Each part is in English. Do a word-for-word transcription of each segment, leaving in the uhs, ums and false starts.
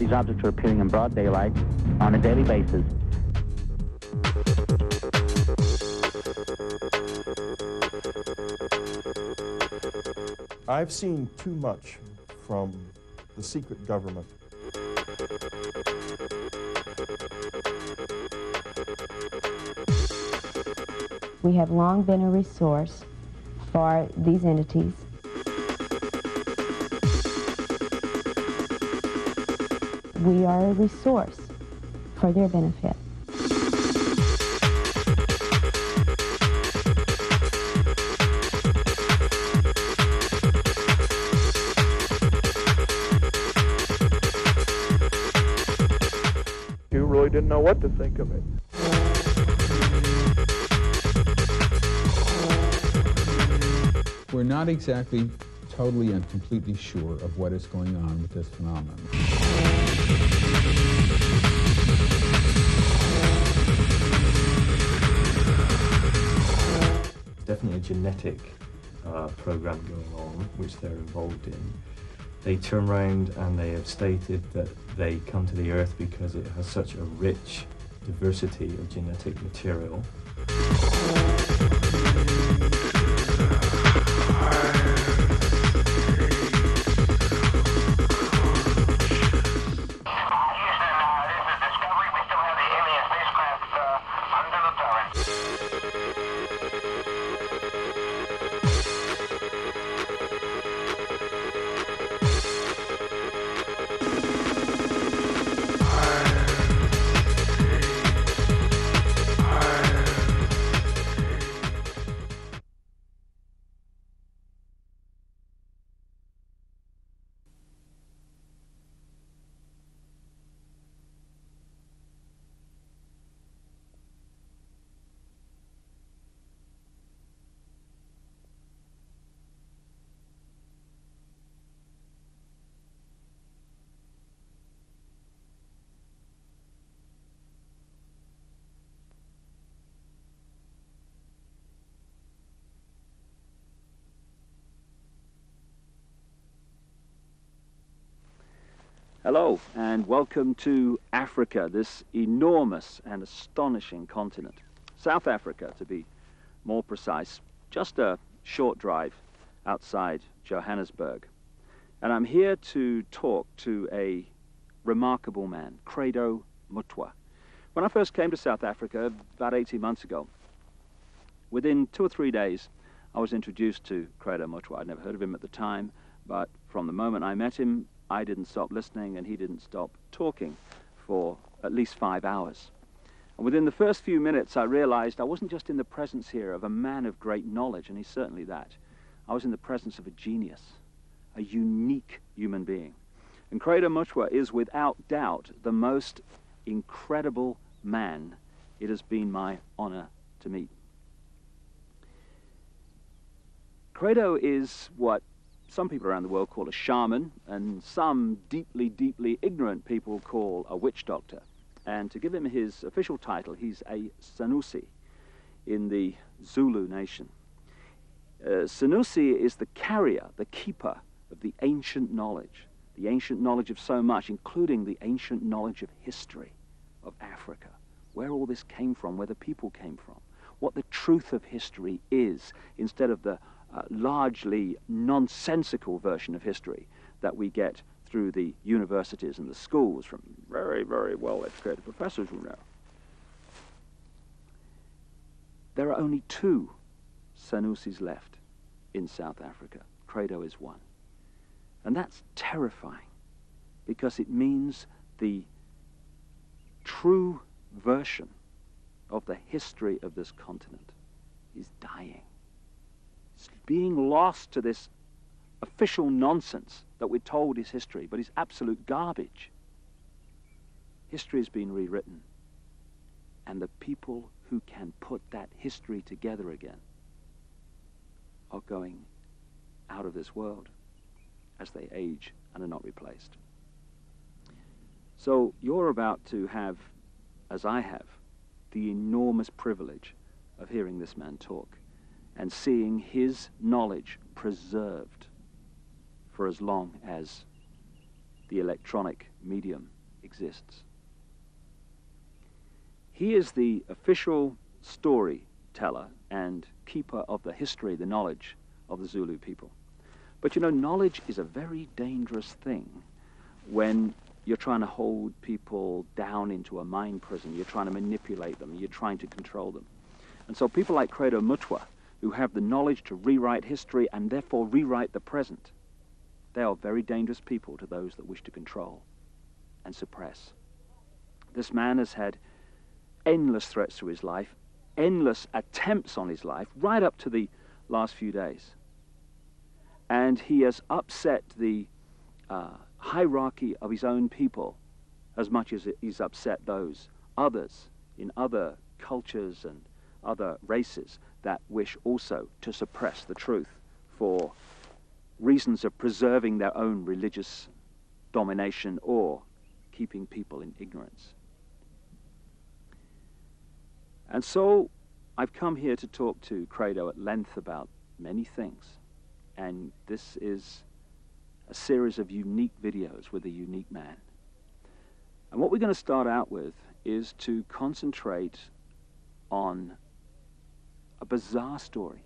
These objects are appearing in broad daylight on a daily basis. I've seen too much from the secret government. We have long been a resource for these entities. We are a resource for their benefit. You really didn't know what to think of it. We're not exactly totally and completely sure of what is going on with this phenomenon. Definitely a genetic uh, program going on, which they're involved in. They turn around and they have stated that they come to the Earth because it has such a rich diversity of genetic material. Hello and welcome to Africa, this enormous and astonishing continent. South Africa, to be more precise, just a short drive outside Johannesburg. And I'm here to talk to a remarkable man, Credo Mutwa. When I first came to South Africa about eighteen months ago, within two or three days, I was introduced to Credo Mutwa. I'd never heard of him at the time, but from the moment I met him, I didn't stop listening and he didn't stop talking for at least five hours. And within the first few minutes, I realized I wasn't just in the presence here of a man of great knowledge, and he's certainly that. I was in the presence of a genius, a unique human being. And Credo Mutwa is without doubt the most incredible man it has been my honor to meet. Credo is what some people around the world call a shaman, and some deeply, deeply ignorant people call a witch doctor. And to give him his official title, he's a Sanusi in the Zulu nation. Uh, Sanusi is the carrier, the keeper of the ancient knowledge, the ancient knowledge of so much, including the ancient knowledge of history of Africa, where all this came from, where the people came from, what the truth of history is, instead of the Uh, largely nonsensical version of history that we get through the universities and the schools from very, very well-educated professors who know. There are only two Sanusis left in South Africa. Credo is one. And that's terrifying, because it means the true version of the history of this continent is dying. It's being lost to this official nonsense that we're told is history, but is absolute garbage. History has been rewritten, and the people who can put that history together again are going out of this world as they age and are not replaced. So you're about to have, as I have, the enormous privilege of hearing this man talk and seeing his knowledge preserved for as long as the electronic medium exists. He is the official storyteller and keeper of the history, the knowledge of the Zulu people. But you know, knowledge is a very dangerous thing when you're trying to hold people down into a mind prison. You're trying to manipulate them. You're trying to control them. And so people like Credo Mutwa, who have the knowledge to rewrite history and therefore rewrite the present, they are very dangerous people to those that wish to control and suppress. This man has had endless threats to his life, endless attempts on his life, right up to the last few days. And he has upset the uh, hierarchy of his own people as much as he's upset those others in other cultures and other races that wish also to suppress the truth for reasons of preserving their own religious domination or keeping people in ignorance. And so I've come here to talk to Credo at length about many things. And this is a series of unique videos with a unique man. And what we're going to start out with is to concentrate on a bizarre story.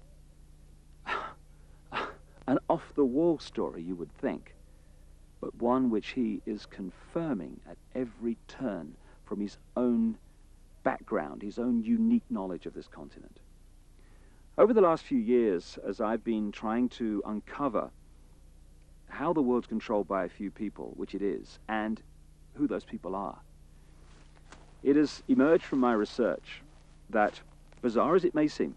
An off-the-wall story, you would think, but one which he is confirming at every turn from his own background, his own unique knowledge of this continent. Over the last few years, as I've been trying to uncover how the world's controlled by a few people, which it is, and who those people are, it has emerged from my research that, bizarre as it may seem,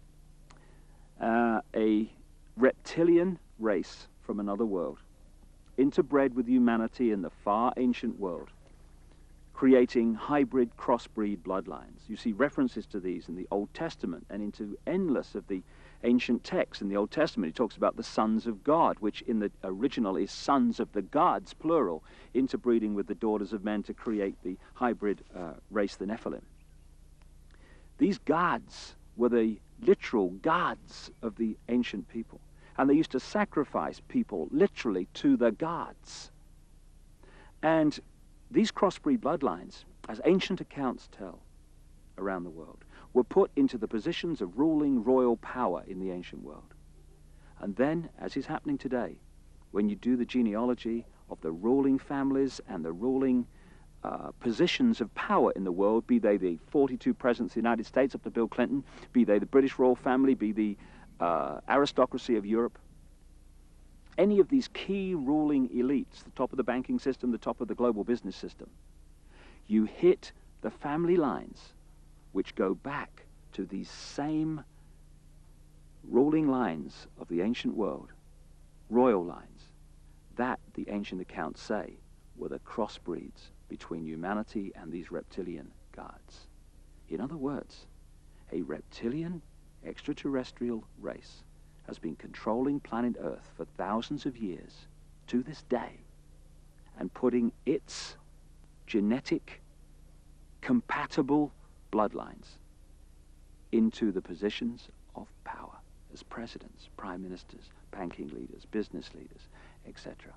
uh, a reptilian race from another world, interbred with humanity in the far ancient world, creating hybrid crossbreed bloodlines. You see references to these in the Old Testament and into endless of the ancient texts. In the Old Testament, he talks about the sons of God, which in the original is sons of the gods, plural, interbreeding with the daughters of men to create the hybrid uh, race, the Nephilim. These gods were the literal gods of the ancient people, and they used to sacrifice people literally to the gods. And these crossbreed bloodlines, as ancient accounts tell around the world, were put into the positions of ruling royal power in the ancient world. And then, as is happening today, when you do the genealogy of the ruling families and the ruling uh, positions of power in the world, be they the forty-two presidents of the United States up to Bill Clinton, be they the British royal family, be the uh, aristocracy of Europe, any of these key ruling elites, the top of the banking system, the top of the global business system, you hit the family lines which go back to these same ruling lines of the ancient world, royal lines, that the ancient accounts say were the crossbreeds between humanity and these reptilian gods. In other words, a reptilian extraterrestrial race has been controlling planet Earth for thousands of years to this day and putting its genetic compatible bloodlines into the positions of power as presidents, prime ministers, banking leaders, business leaders, et cetera.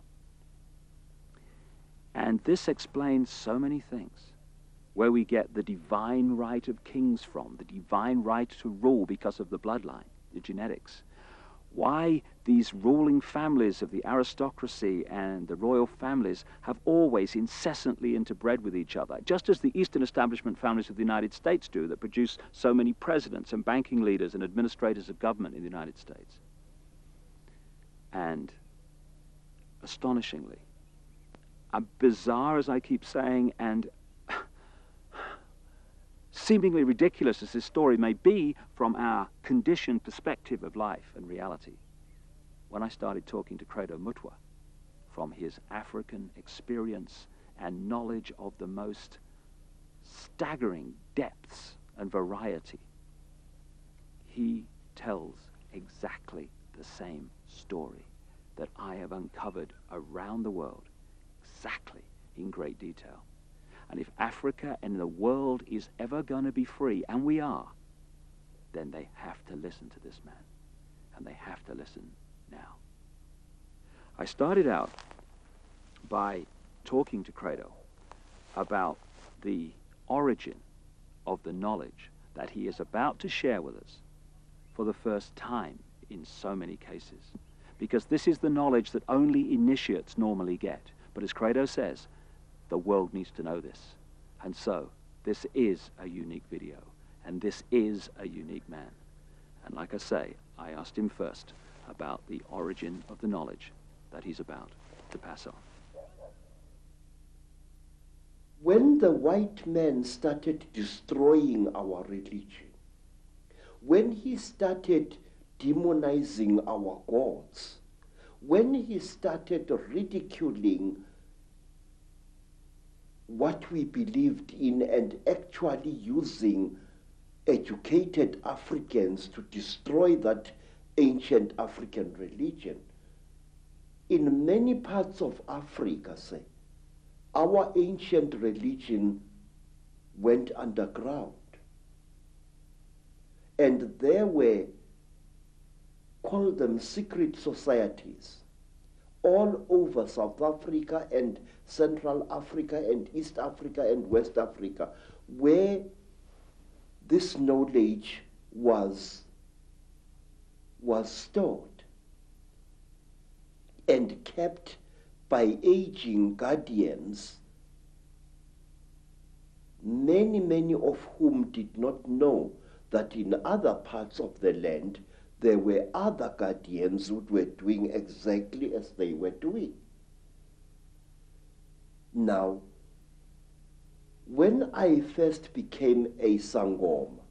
And this explains so many things, where we get the divine right of kings from, the divine right to rule because of the bloodline, the genetics. Why these ruling families of the aristocracy and the royal families have always incessantly interbred with each other, just as the Eastern establishment families of the United States do, that produce so many presidents and banking leaders and administrators of government in the United States. And astonishingly, as bizarre as I keep saying, and seemingly ridiculous as this story may be from our conditioned perspective of life and reality, when I started talking to Credo Mutwa from his African experience and knowledge of the most staggering depths and variety, he tells exactly the same story that I have uncovered around the world, exactly in great detail. And if Africa and the world is ever going to be free, and we are, then they have to listen to this man. And they have to listen now. I started out by talking to Credo about the origin of the knowledge that he is about to share with us for the first time in so many cases. Because this is the knowledge that only initiates normally get. But as Credo says, the world needs to know this. And so, this is a unique video. And this is a unique man. And like I say, I asked him first about the origin of the knowledge that he's about to pass on. When the white man started destroying our religion, when he started demonizing our gods, when he started ridiculing what we believed in and actually using educated Africans to destroy that ancient African religion, in many parts of Africa, say, our ancient religion went underground. And there were, call them secret societies, all over South Africa and Central Africa and East Africa and West Africa, where this knowledge was, was stored and kept by aging guardians, many, many of whom did not know that in other parts of the land there were other guardians who were doing exactly as they were doing. Now, when I first became a Sangoma,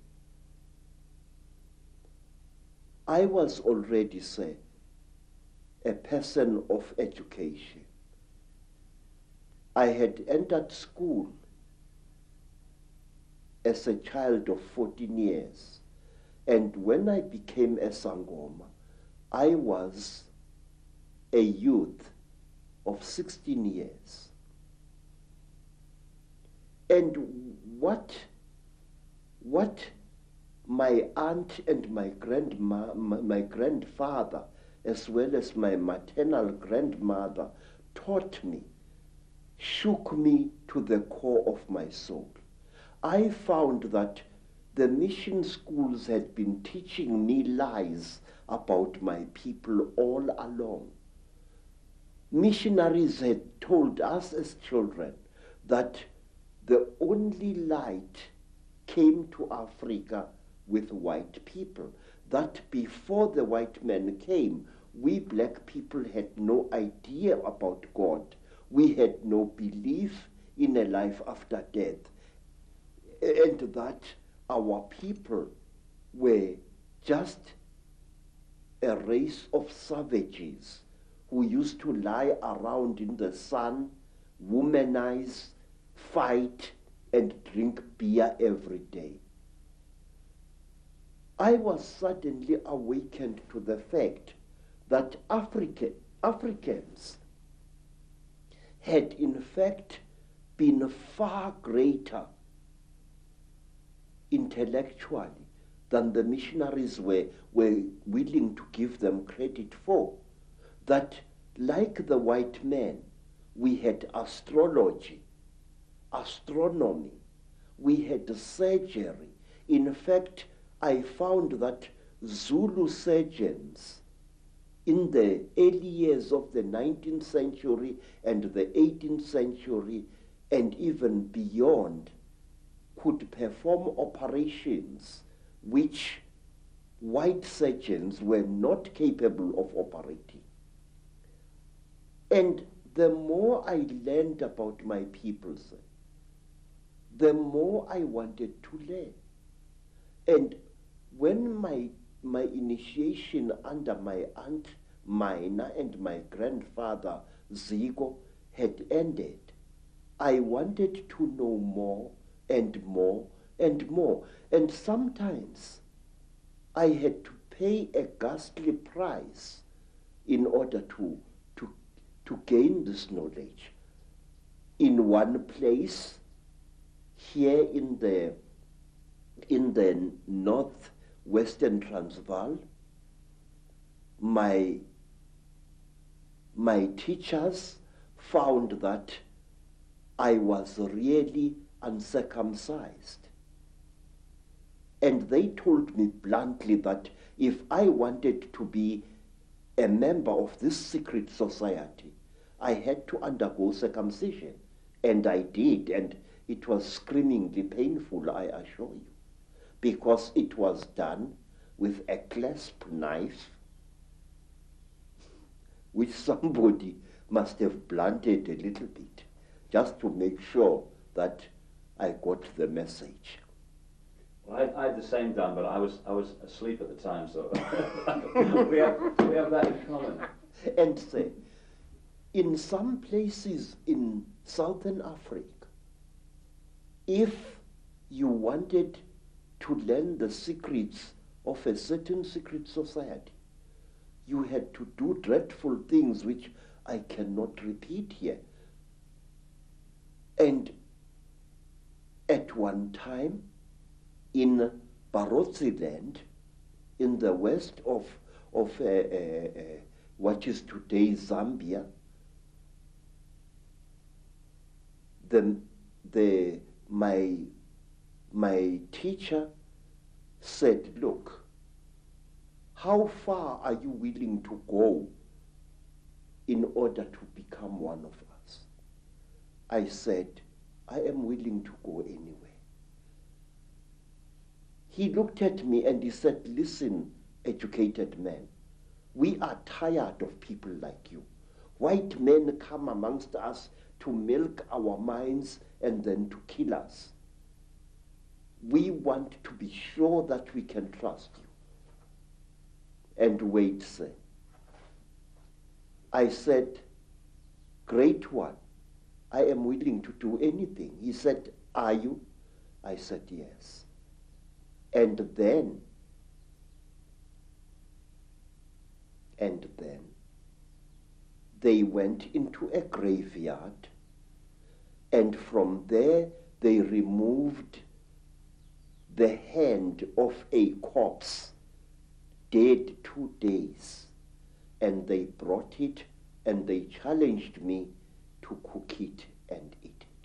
I was already, say, a person of education. I had entered school as a child of fourteen years. And when I became a Sangoma, I was a youth of sixteen years. And what, what my aunt and my grandma, my, my grandfather, as well as my maternal grandmother, taught me, shook me to the core of my soul. I found that the mission schools had been teaching me lies about my people all along. Missionaries had told us as children that the only light came to Africa with white people, that before the white men came, we black people had no idea about God. We had no belief in a life after death, and that our people were just a race of savages who used to lie around in the sun, womanize, fight, and drink beer every day. I was suddenly awakened to the fact that Africa, Africans had in fact been far greater intellectually than the missionaries were, were willing to give them credit for. That, like the white men, we had astrology, astronomy, we had surgery. In fact, I found that Zulu surgeons in the early years of the nineteenth century and the eighteenth century and even beyond could perform operations which white surgeons were not capable of operating. And the more I learned about my people, the more I wanted to learn. And when my, my initiation under my aunt Mina and my grandfather Zigo had ended, I wanted to know more and more and more. And sometimes I had to pay a ghastly price in order to, to, to gain this knowledge. In one place, here in the, in the northwestern Transvaal, my, my teachers found that I was really uncircumcised. And they told me bluntly that if I wanted to be a member of this secret society, I had to undergo circumcision. And I did, and it was screamingly painful, I assure you, because it was done with a clasp knife, which somebody must have blunted a little bit, just to make sure that I got the message. Well, I, I had the same done, but I was I was asleep at the time, so we have we have that in common. And say, in some places in Southern Africa, if you wanted to learn the secrets of a certain secret society, you had to do dreadful things which I cannot repeat here. And at one time, in Barotseland, in the west of, of uh, uh, uh, what is today Zambia, the, the, my, my teacher said, look, how far are you willing to go in order to become one of us? I said, I am willing to go anywhere. He looked at me and he said, listen, educated man, we are tired of people like you. White men come amongst us to milk our minds and then to kill us. We want to be sure that we can trust you. And wait, sir. I said, great one, I am willing to do anything. He said, are you? I said, yes. And then, and then, they went into a graveyard, and from there they removed the hand of a corpse, dead two days, and they brought it and they challenged me to cook it and eat it.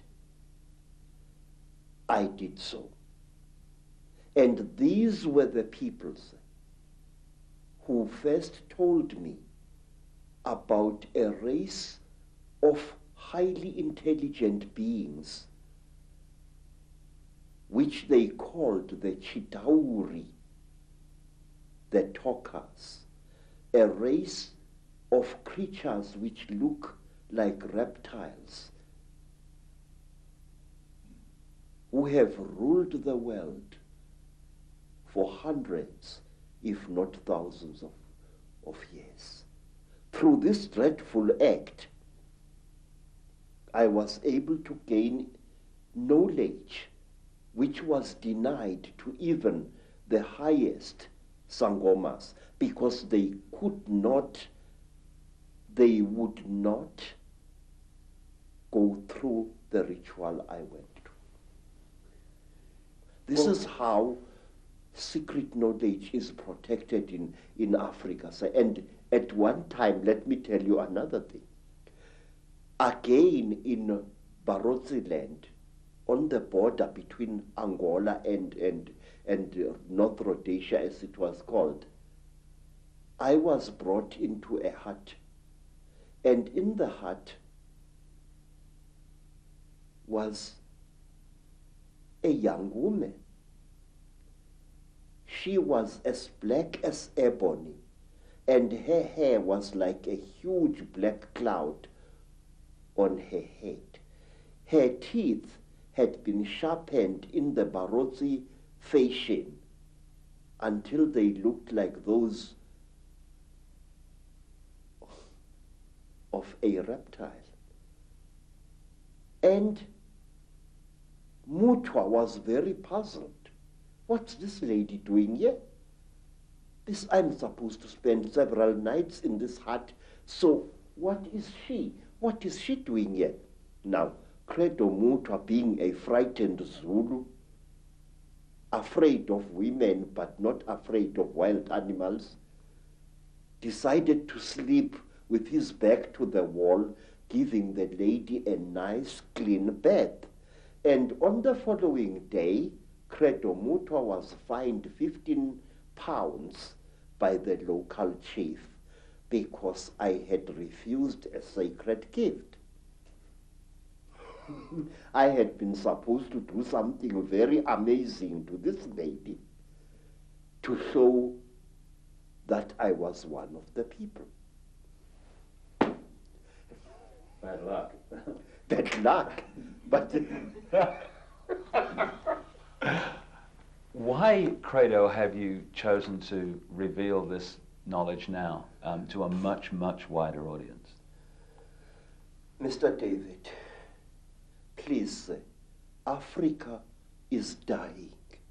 I did so. And these were the peoples who first told me about a race of highly intelligent beings which they called the Chitauri, the talkers, a race of creatures which look like reptiles, who have ruled the world for hundreds, if not thousands of, of years. Through this dreadful act, I was able to gain knowledge which was denied to even the highest Sangomas, because they could not, they would not go through the ritual I went through. This well, is how secret knowledge is protected in, in Africa. So, and at one time, let me tell you another thing. Again in Barotseland, on the border between Angola and, and, and uh, North Rhodesia, as it was called, I was brought into a hut. And in the hut was a young woman. She was as black as ebony, and her hair was like a huge black cloud on her head. Her teeth had been sharpened in the Barotse fashion until they looked like those of a reptile. And Mutwa was very puzzled. What's this lady doing here? This, I'm supposed to spend several nights in this hut, so what is she? What is she doing here? Now, Credo Mutwa, being a frightened Zulu, afraid of women but not afraid of wild animals, decided to sleep with his back to the wall giving the lady a nice clean bath. And on the following day, Credo Mutwa was fined fifteen pounds by the local chief because I had refused a sacred gift. I had been supposed to do something very amazing to this lady to show that I was one of the people. Bad luck. Bad luck. But why, Credo, have you chosen to reveal this knowledge now um, to a much, much wider audience? Mister David, please say, Africa is dying.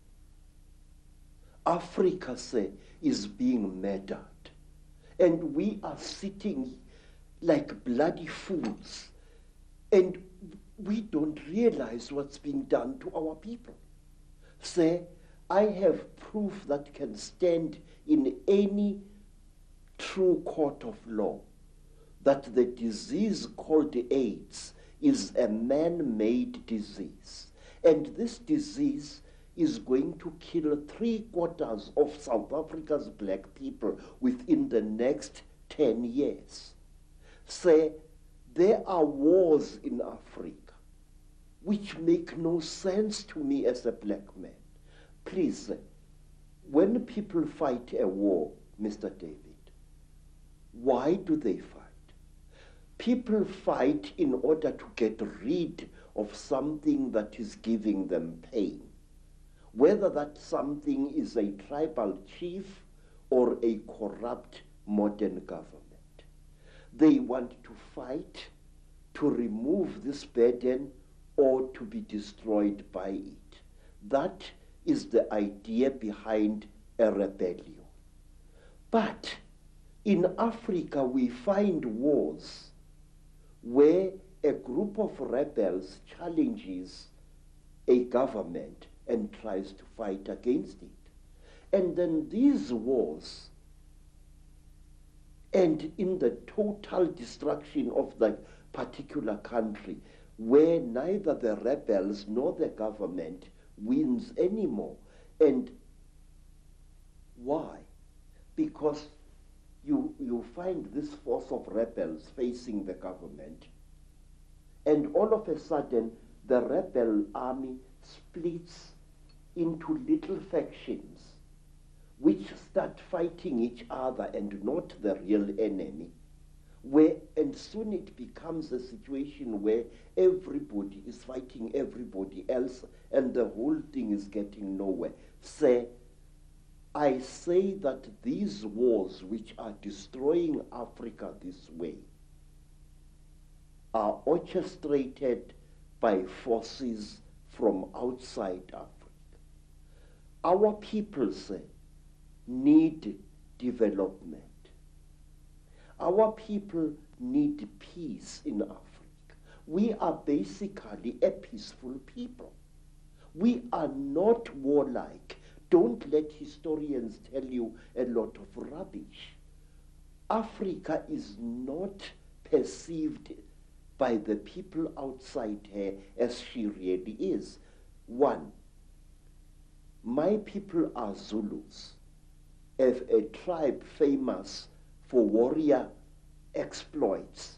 Africa, say, is being murdered. And we are sitting like bloody fools. And we don't realize what's being done to our people. Say, I have proof that can stand in any true court of law that the disease called AIDS is a man-made disease. And this disease is going to kill three quarters of South Africa's black people within the next ten years. Say, there are wars in Africa which make no sense to me as a black man. Please, when people fight a war, Mister David, why do they fight? People fight in order to get rid of something that is giving them pain. Whether that something is a tribal chief or a corrupt modern government. They want to fight to remove this burden or to be destroyed by it. That is the idea behind a rebellion. But in Africa we find wars where a group of rebels challenges a government and tries to fight against it. And then these wars end in the total destruction of the particular country, where neither the rebels nor the government wins anymore. And why? Because you, you find this force of rebels facing the government, and all of a sudden the rebel army splits into little factions which start fighting each other and not the real enemy, where, and soon it becomes a situation where everybody is fighting everybody else and the whole thing is getting nowhere. Say, I say that these wars which are destroying Africa this way are orchestrated by forces from outside Africa. Our people, say, need development. Our people need peace in Africa. We are basically a peaceful people. We are not warlike. Don't let historians tell you a lot of rubbish. Africa is not perceived by the people outside her as she really is. One, my people are Zulus, a, a tribe famous for warrior exploits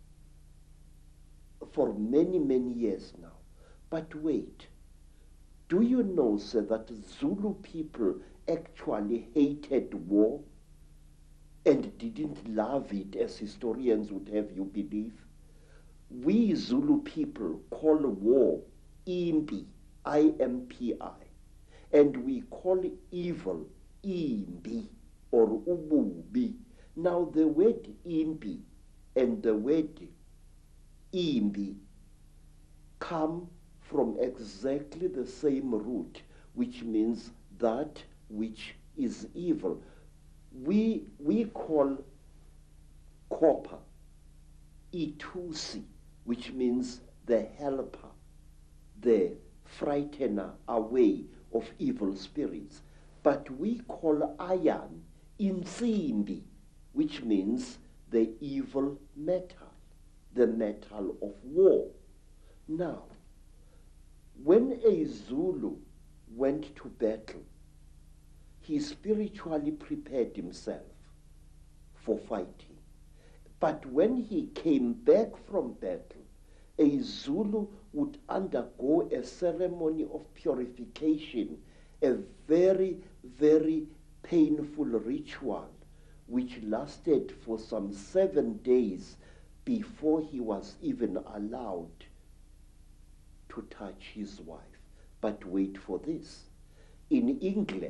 for many, many years now. But wait, do you know, sir, that Zulu people actually hated war and didn't love it, as historians would have you believe? We Zulu people call war impi, I M P I, and we call evil imbi or ububi. Now the word imbi and the word imbi come from exactly the same root, which means that which is evil. We, we call copper itusi, which means the helper, the frightener away of evil spirits. But we call iron insimbi, which means the evil metal, the metal of war. Now, when a Zulu went to battle, he spiritually prepared himself for fighting. But when he came back from battle, a Zulu would undergo a ceremony of purification, a very, very painful ritual, which lasted for some seven days before he was even allowed to touch his wife. But wait for this. In England,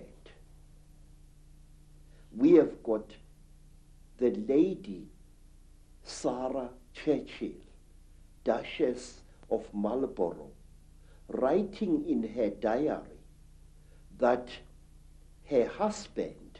we have got the lady Sarah Churchill, Duchess of Marlborough, writing in her diary that her husband,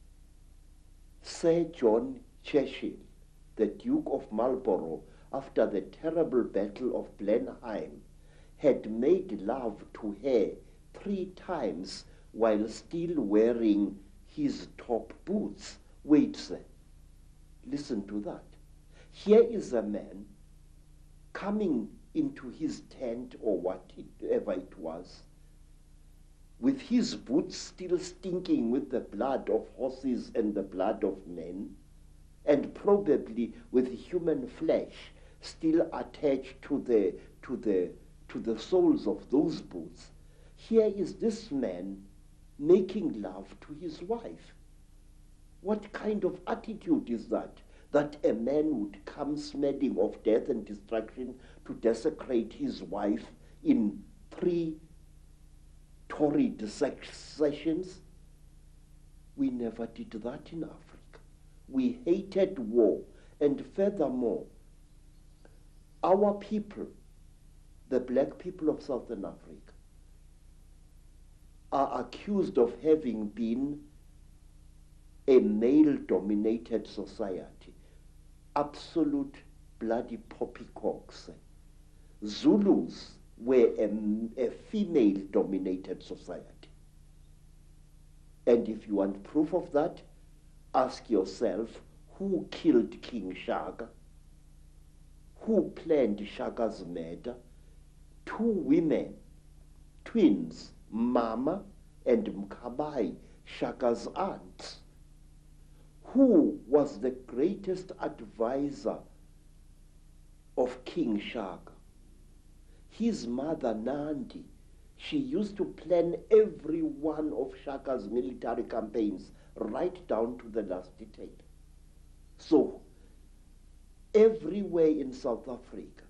Sir John Churchill, the Duke of Marlborough, after the terrible Battle of Blenheim, had made love to her three times while still wearing his top boots. Wait, sir. Listen to that. Here is a man coming into his tent or whatever it was, with his boots still stinking with the blood of horses and the blood of men, and probably with human flesh still attached to the, to the, to the soles of those boots. Here is this man making love to his wife. What kind of attitude is that? That a man would come smelling of death and destruction to desecrate his wife in three torrid sessions? We never did that in Africa. We hated war, and furthermore, our people, the black people of Southern Africa, are accused of having been a male-dominated society. Absolute bloody poppycocks. Zulus were a, a female-dominated society. And if you want proof of that, ask yourself, who killed King Shaka? Who planned Shaka's murder? Two women, twins, Mama and Mkabai, Shaka's aunts. Who was the greatest advisor of King Shaka? His mother, Nandi. She used to plan every one of Shaka's military campaigns, right down to the last detail. So, everywhere in South Africa,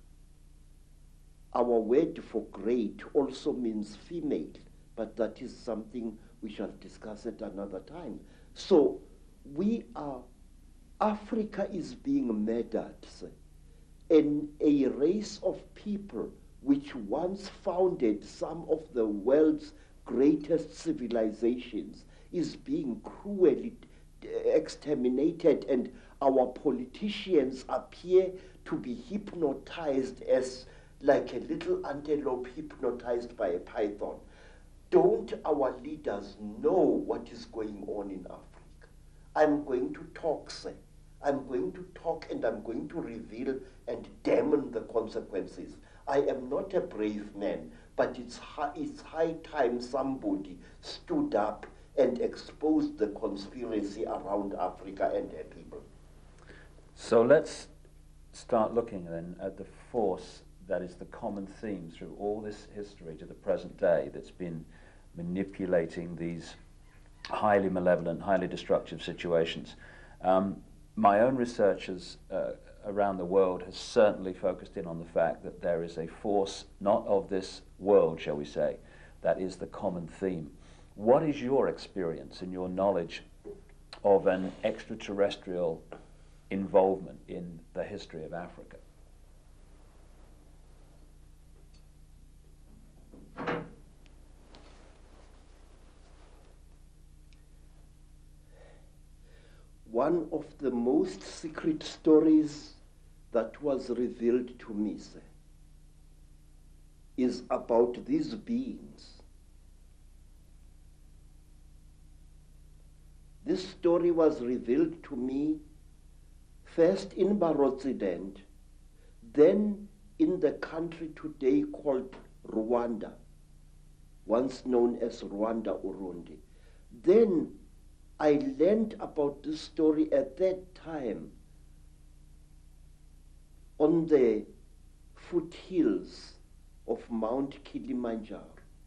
our word for great also means female, but that is something we shall discuss at another time. So, we are, Africa is being murdered, and a race of people which once founded some of the world's greatest civilizations is being cruelly exterminated, and our politicians appear to be hypnotized as like a little antelope hypnotized by a python. Don't our leaders know what is going on in Africa? I'm going to talk, sir. I'm going to talk, and I'm going to reveal and damn the consequences. I am not a brave man, but it's high, it's high time somebody stood up and exposed the conspiracy around Africa and her people. So let's start looking then at the force that is the common theme through all this history to the present day that's been manipulating these highly malevolent, highly destructive situations. Um, my own research has, uh, around the world has certainly focused in on the fact that there is a force, not of this world, shall we say, that is the common theme. What is your experience and your knowledge of an extraterrestrial involvement in the history of Africa? One of the most secret stories that was revealed to me, sir, is about these beings. This story was revealed to me first in Barotsident, then in the country today called Rwanda, once known as Rwanda Urundi. Then I learned about this story at that time on the foothills of Mount Kilimanjaro.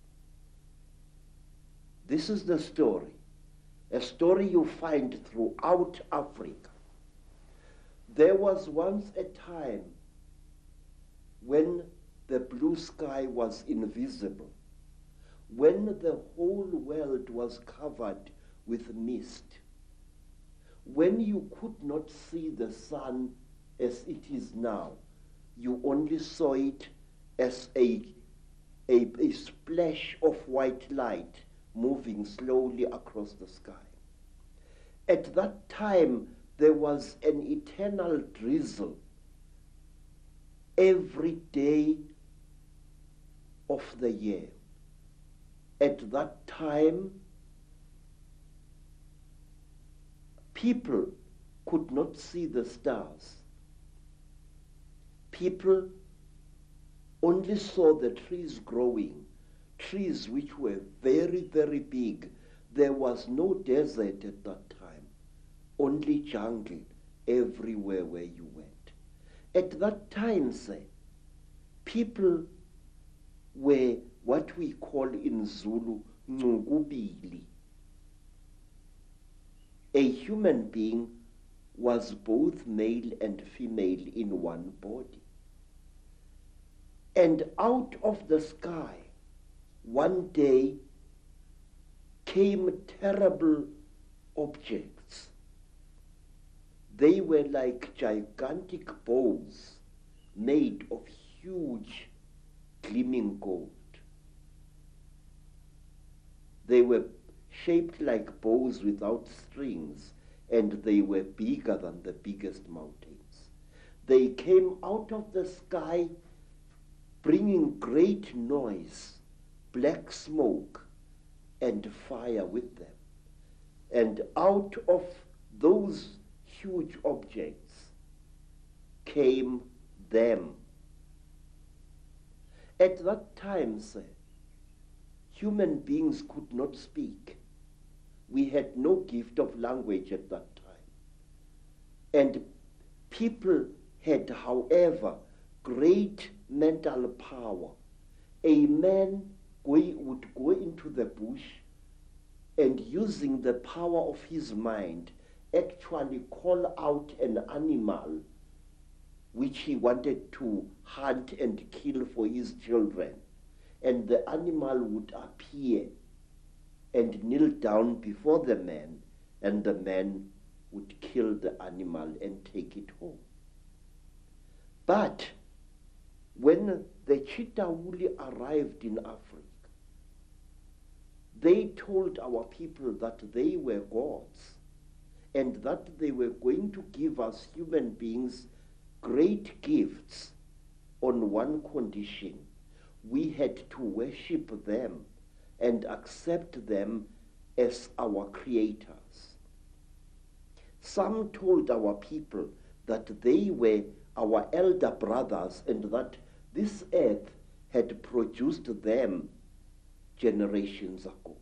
This is the story, a story you find throughout Africa. There was once a time when the blue sky was invisible, when the whole world was covered with mist, when you could not see the sun as it is now, you only saw it as a, a, a splash of white light moving slowly across the sky. At that time, there was an eternal drizzle every day of the year. At that time, people could not see the stars. People only saw the trees growing, trees which were very, very big. There was no desert at that time, only jungle everywhere where you went. At that time, sir, people were what we call in Zulu, ngubili. A human being was both male and female in one body. And out of the sky, one day came terrible objects. They were like gigantic bows made of huge gleaming gold. They were shaped like bows without strings, and they were bigger than the biggest mountains. They came out of the sky bringing great noise, black smoke, and fire with them. And out of those huge objects came them. At that time, sir, human beings could not speak. We had no gift of language at that time. And people had, however, great mental power. A man would go into the bush and, using the power of his mind, actually call out an animal which he wanted to hunt and kill for his children. And the animal would appear and kneel down before the man, and the man would kill the animal and take it home. But when the Chitauri arrived in Africa, they told our people that they were gods and that they were going to give us human beings great gifts on one condition: we had to worship them and accept them as our creators. Some told our people that they were our elder brothers and that this earth had produced them generations ago.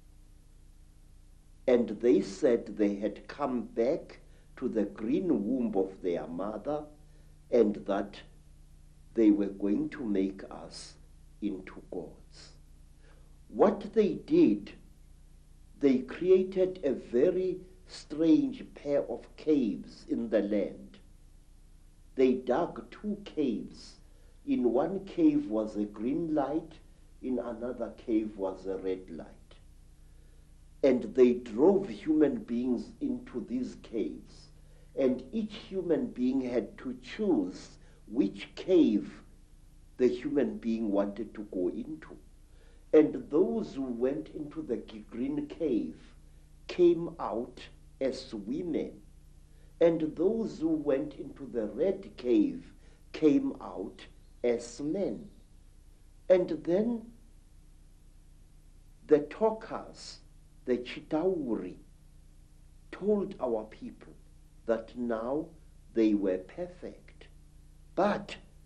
And they said they had come back to the green womb of their mother and that they were going to make us into gods. What they did, they created a very strange pair of caves in the land. They dug two caves. In one cave was a green light, in another cave was a red light. And they drove human beings into these caves. And each human being had to choose which cave the human being wanted to go into. And those who went into the green cave came out as women. And those who went into the red cave came out as men. And then the talkers, the Chitauri, told our people that now they were perfect. But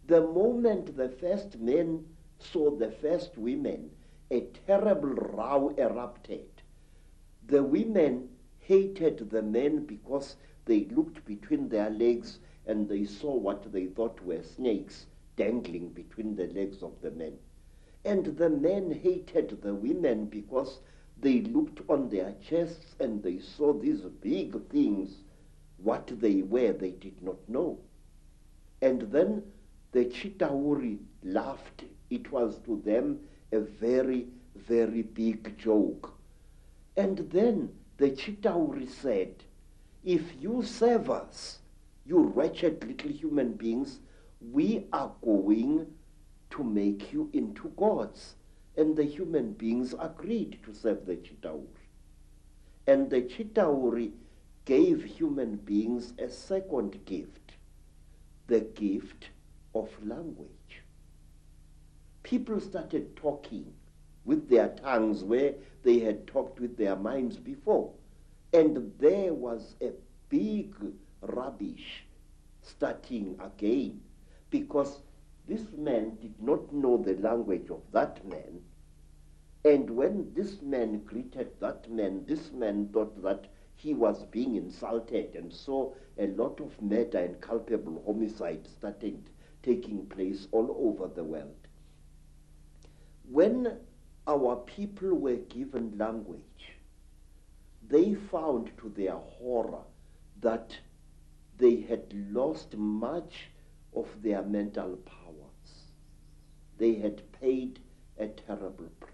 The moment the first men saw the first women, a terrible row erupted. The women hated the men because they looked between their legs and they saw what they thought were snakes dangling between the legs of the men. And the men hated the women because they looked on their chests and they saw these big things. What they were, they did not know. And then the Chitauri laughed. It was to them a very, very big joke. And then the Chitauri said, if you serve us, you wretched little human beings, we are going to make you into gods. And the human beings agreed to serve the Chitauri. And the Chitauri gave human beings a second gift, the gift of language. People started talking with their tongues where they had talked with their minds before. And there was a big rubbish starting again, because this man did not know the language of that man. And when this man greeted that man, this man thought that he was being insulted, and so a lot of murder and culpable homicide started taking place all over the world. When our people were given language, they found to their horror that they had lost much of their mental powers. They had paid a terrible price.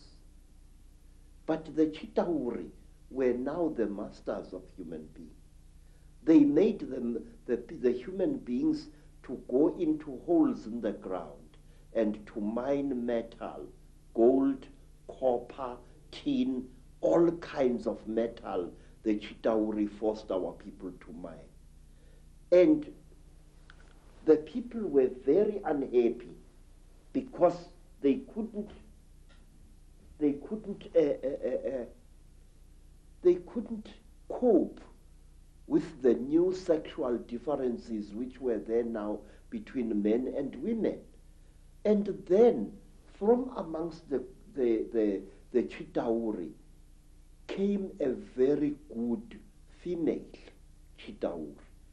But the Chitauri were now the masters of human beings. They made them, the, the human beings, to go into holes in the ground and to mine metal, gold, copper, tin, all kinds of metal. The Chitauri forced our people to mine. And the people were very unhappy because they couldn't, they couldn't, uh, uh, uh, they couldn't cope with the new sexual differences which were there now between men and women. And then, from amongst the, the, the, the Chitauri came a very good female Chitauri.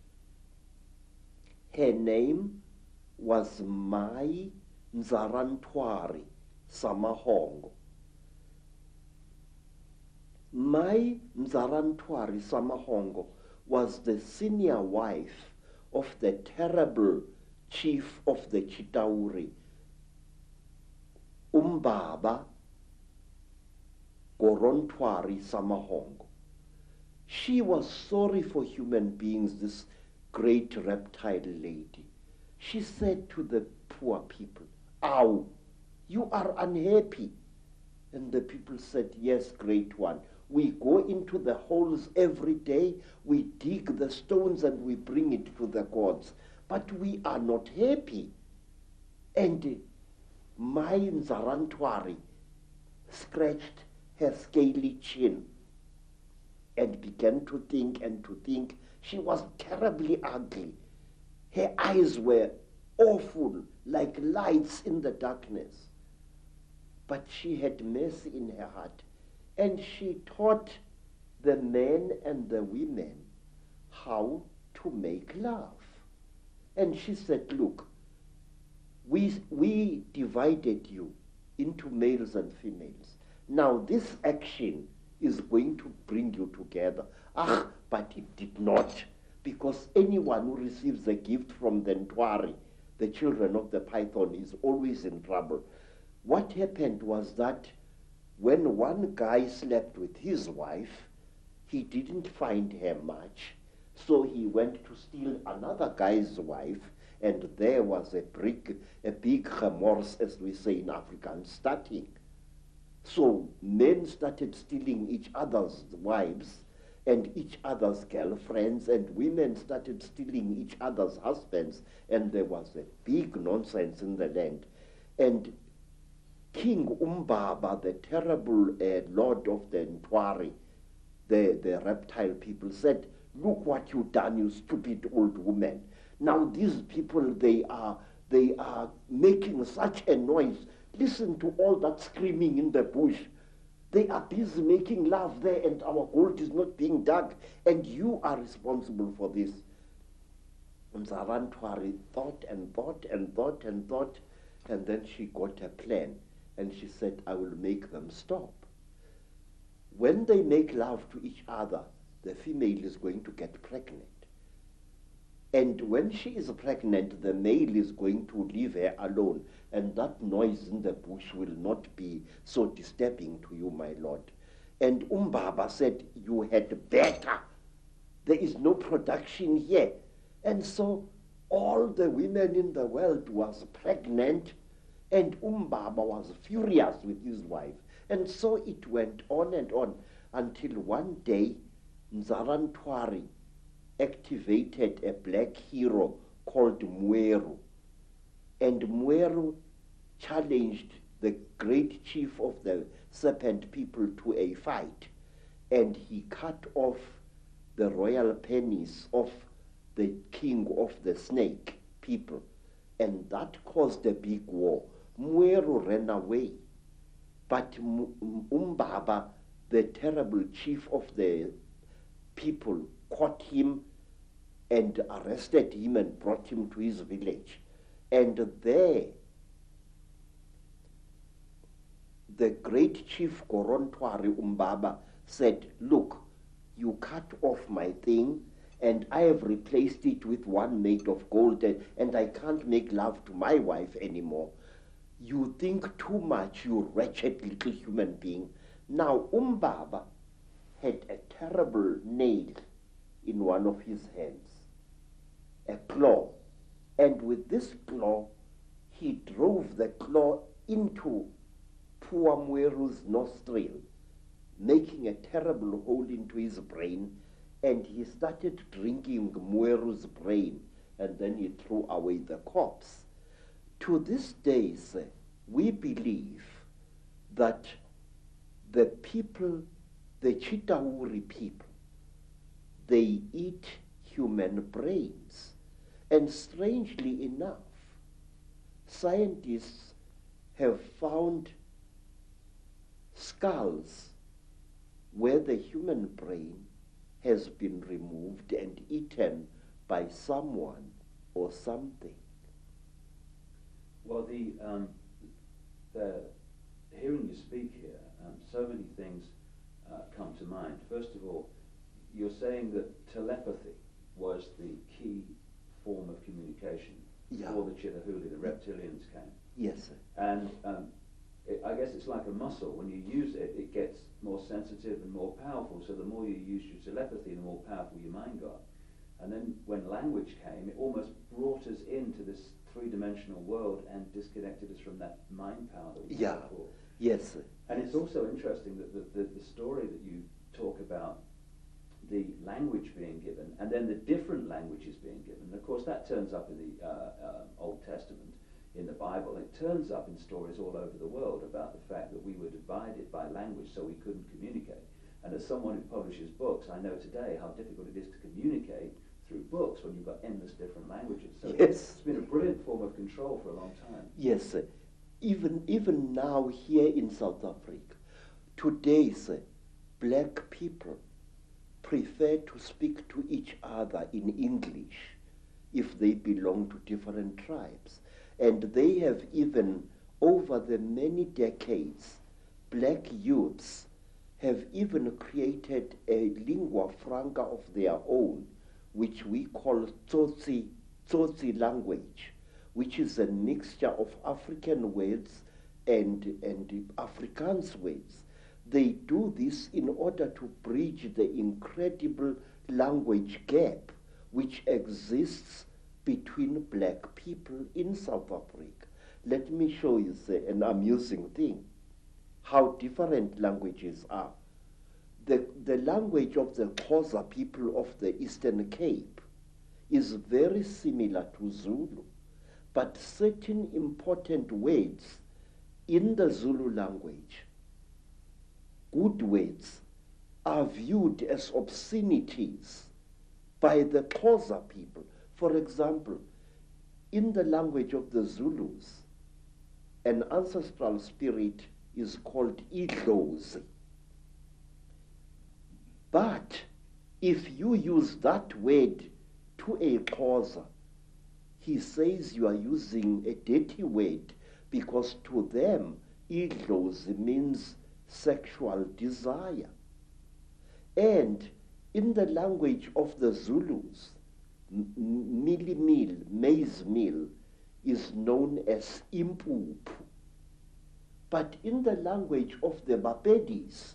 Her name was Mai Nzarantwari Samahongo. Mai Nzarantwari Samahongo was the senior wife of the terrible chief of the Chitauri, Umbaba Gorontwari Samahongo. She was sorry for human beings, this great reptile lady. She said to the poor people, "Ow, you are unhappy." And the people said, "Yes, great one. We go into the holes every day, we dig the stones and we bring it to the gods, but we are not happy." And Mai Nzarantwari scratched her scaly chin and began to think and to think. She was terribly ugly. Her eyes were awful, like lights in the darkness. But she had mercy in her heart. And she taught the men and the women how to make love. And she said, "Look, we, we divided you into males and females. Now this action is going to bring you together." Ah, but it did not, because anyone who receives a gift from the Ntwari, the children of the python, is always in trouble. What happened was that when one guy slept with his wife, he didn't find her much, so he went to steal another guy's wife, and there was a big, a big remorse, as we say in Afrikaans, starting. So men started stealing each other's wives and each other's girlfriends, and women started stealing each other's husbands, and there was a big nonsense in the land. And King Umbaba, the terrible uh, lord of the Ntwari, the, the reptile people, said, "Look what you've done, you stupid old woman. Now these people, they are, they are making such a noise. Listen to all that screaming in the bush. They are busy making love there, and our gold is not being dug, and you are responsible for this. Mzarantwari thought and thought and thought and thought, and then she got a plan, and she said, I will make them stop. When they make love to each other, the female is going to get pregnant. And when she is pregnant, the male is going to leave her alone, and that noise in the bush will not be so disturbing to you, my lord. And Umbaba said, you had better. There is no production here. And so all the women in the world was pregnant, and Umbaba was furious with his wife. And so it went on and on until one day, Nzarantwari activated a black hero called Mweru. And Mweru challenged the great chief of the serpent people to a fight. And he cut off the royal penis of the king of the snake people. And that caused a big war. Mweru ran away. But Umbaba, the terrible chief of the people, caught him and arrested him and brought him to his village. And there, the great chief Gorontwari Umbaba said, look, you cut off my thing, and I have replaced it with one made of gold, and I can't make love to my wife anymore. You think too much, you wretched little human being. Now, Umbaba had a terrible nail in one of his hands, a claw. And with this claw, he drove the claw into poor Mweru's nostril, making a terrible hole into his brain, and he started drinking Mweru's brain, and then he threw away the corpse. To this day, sir, we believe that the people, the Chitauri people, they eat human brains. And strangely enough, scientists have found skulls where the human brain has been removed and eaten by someone or something. Well, the, um, the hearing you speak here, um, so many things uh, come to mind. First of all, you're saying that telepathy was the key form of communication Yeah. before the Chitahuli, the reptilians came. Yes, sir. And um, it, I guess it's like a muscle. When you use it, it gets more sensitive and more powerful. So the more you use your telepathy, the more powerful your mind got. And then when language came, it almost brought us into this three-dimensional world and disconnected us from that mind power that we Yeah. had before. Yes, sir. And it's also interesting that the, the, the story that you talk about, the language being given, and then the different languages being given. And of course, that turns up in the uh, uh, Old Testament, in the Bible. It turns up in stories all over the world about the fact that we were divided by language, so we couldn't communicate. And as someone who publishes books, I know today how difficult it is to communicate through books when you've got endless different languages. So Yes. it's been a brilliant form of control for a long time. Yes, sir. Even, even now here in South Africa, today, sir, black people prefer to speak to each other in English if they belong to different tribes. And they have even, over the many decades, black youths have even created a lingua franca of their own, which we call Tsotsi, Tsotsi language, which is a mixture of African words and, and Afrikaans words. They do this in order to bridge the incredible language gap which exists between black people in South Africa. Let me show you say, an amusing thing, how different languages are. The, the language of the Xhosa people of the Eastern Cape is very similar to Zulu, but certain important words in the Zulu language, good words, are viewed as obscenities by the Xhosa people. For example, in the language of the Zulus, an ancestral spirit is called Idlozi. But if you use that word to a Xhosa, he says you are using a dirty word, because to them, Idlozi means sexual desire. And in the language of the Zulus, mealie meal, maize meal, is known as impuphu. But in the language of the Bapedis,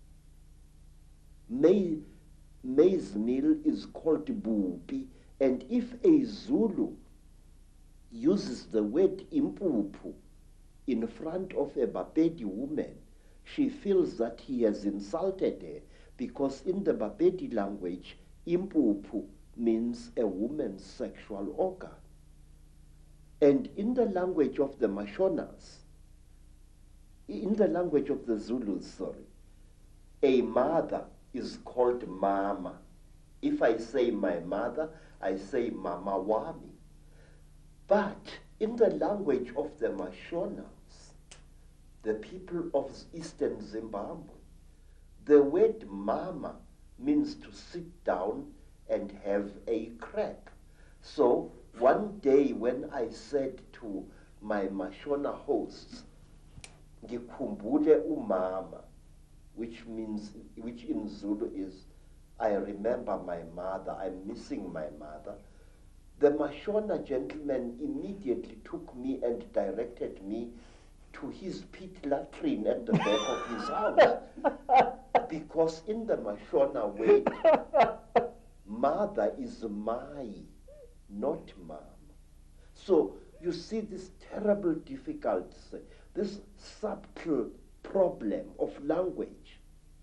maize, maize meal is called bupi, and if a Zulu uses the word impuphu in front of a Bapedi woman, she feels that he has insulted her, because in the Bapedi language, impuphu means a woman's sexual organ. And in the language of the Mashonas, in the language of the Zulus, sorry, a mother is called mama. If I say my mother, I say mama wami. But in the language of the Mashonas, the people of Eastern Zimbabwe, the word mama means to sit down and have a crepe. So one day when I said to my Mashona hosts, ngikhumbule umama, which means, which in Zulu is, I remember my mother, I'm missing my mother, the Mashona gentleman immediately took me and directed me to his pit latrine at the back of his house. Because in the Mashona way, mother is mai, not mom. So you see this terrible difficulty, this subtle problem of language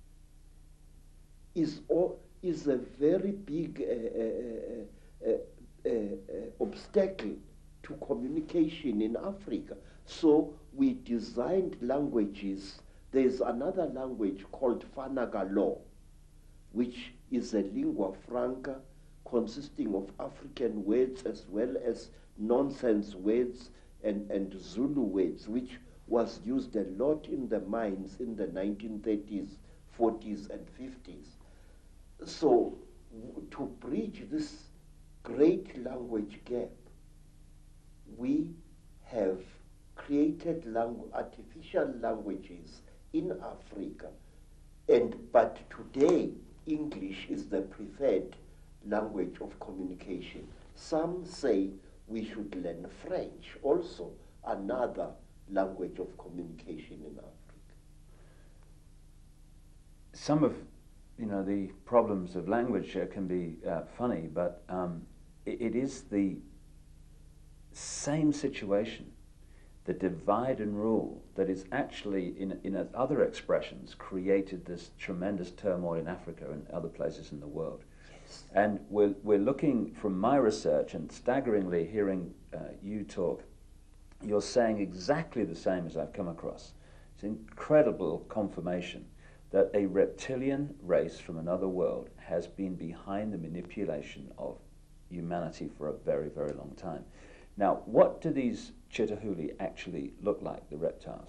is, all, is a very big uh, uh, uh, uh, uh, obstacle to communication in Africa. So we designed languages. There's another language called Fanagalo, which is a lingua franca consisting of African words as well as nonsense words and, and Zulu words, which was used a lot in the mines in the nineteen thirties, forties, and fifties. So to bridge this great language gap, we have created langu- artificial languages in Africa, and but today English is the preferred language of communication. Some say we should learn French, also another language of communication in Africa. Some of, you know, the problems of language uh, can be uh, funny, but um, it, it is the same situation, the divide and rule, that is actually, in, in other expressions, created this tremendous turmoil in Africa and other places in the world. Yes. And we're, we're looking from my research, and staggeringly hearing uh, you talk, you're saying exactly the same as I've come across. It's incredible confirmation that a reptilian race from another world has been behind the manipulation of humanity for a very, very long time. Now, what do these Chitahuli actually look like, the reptiles?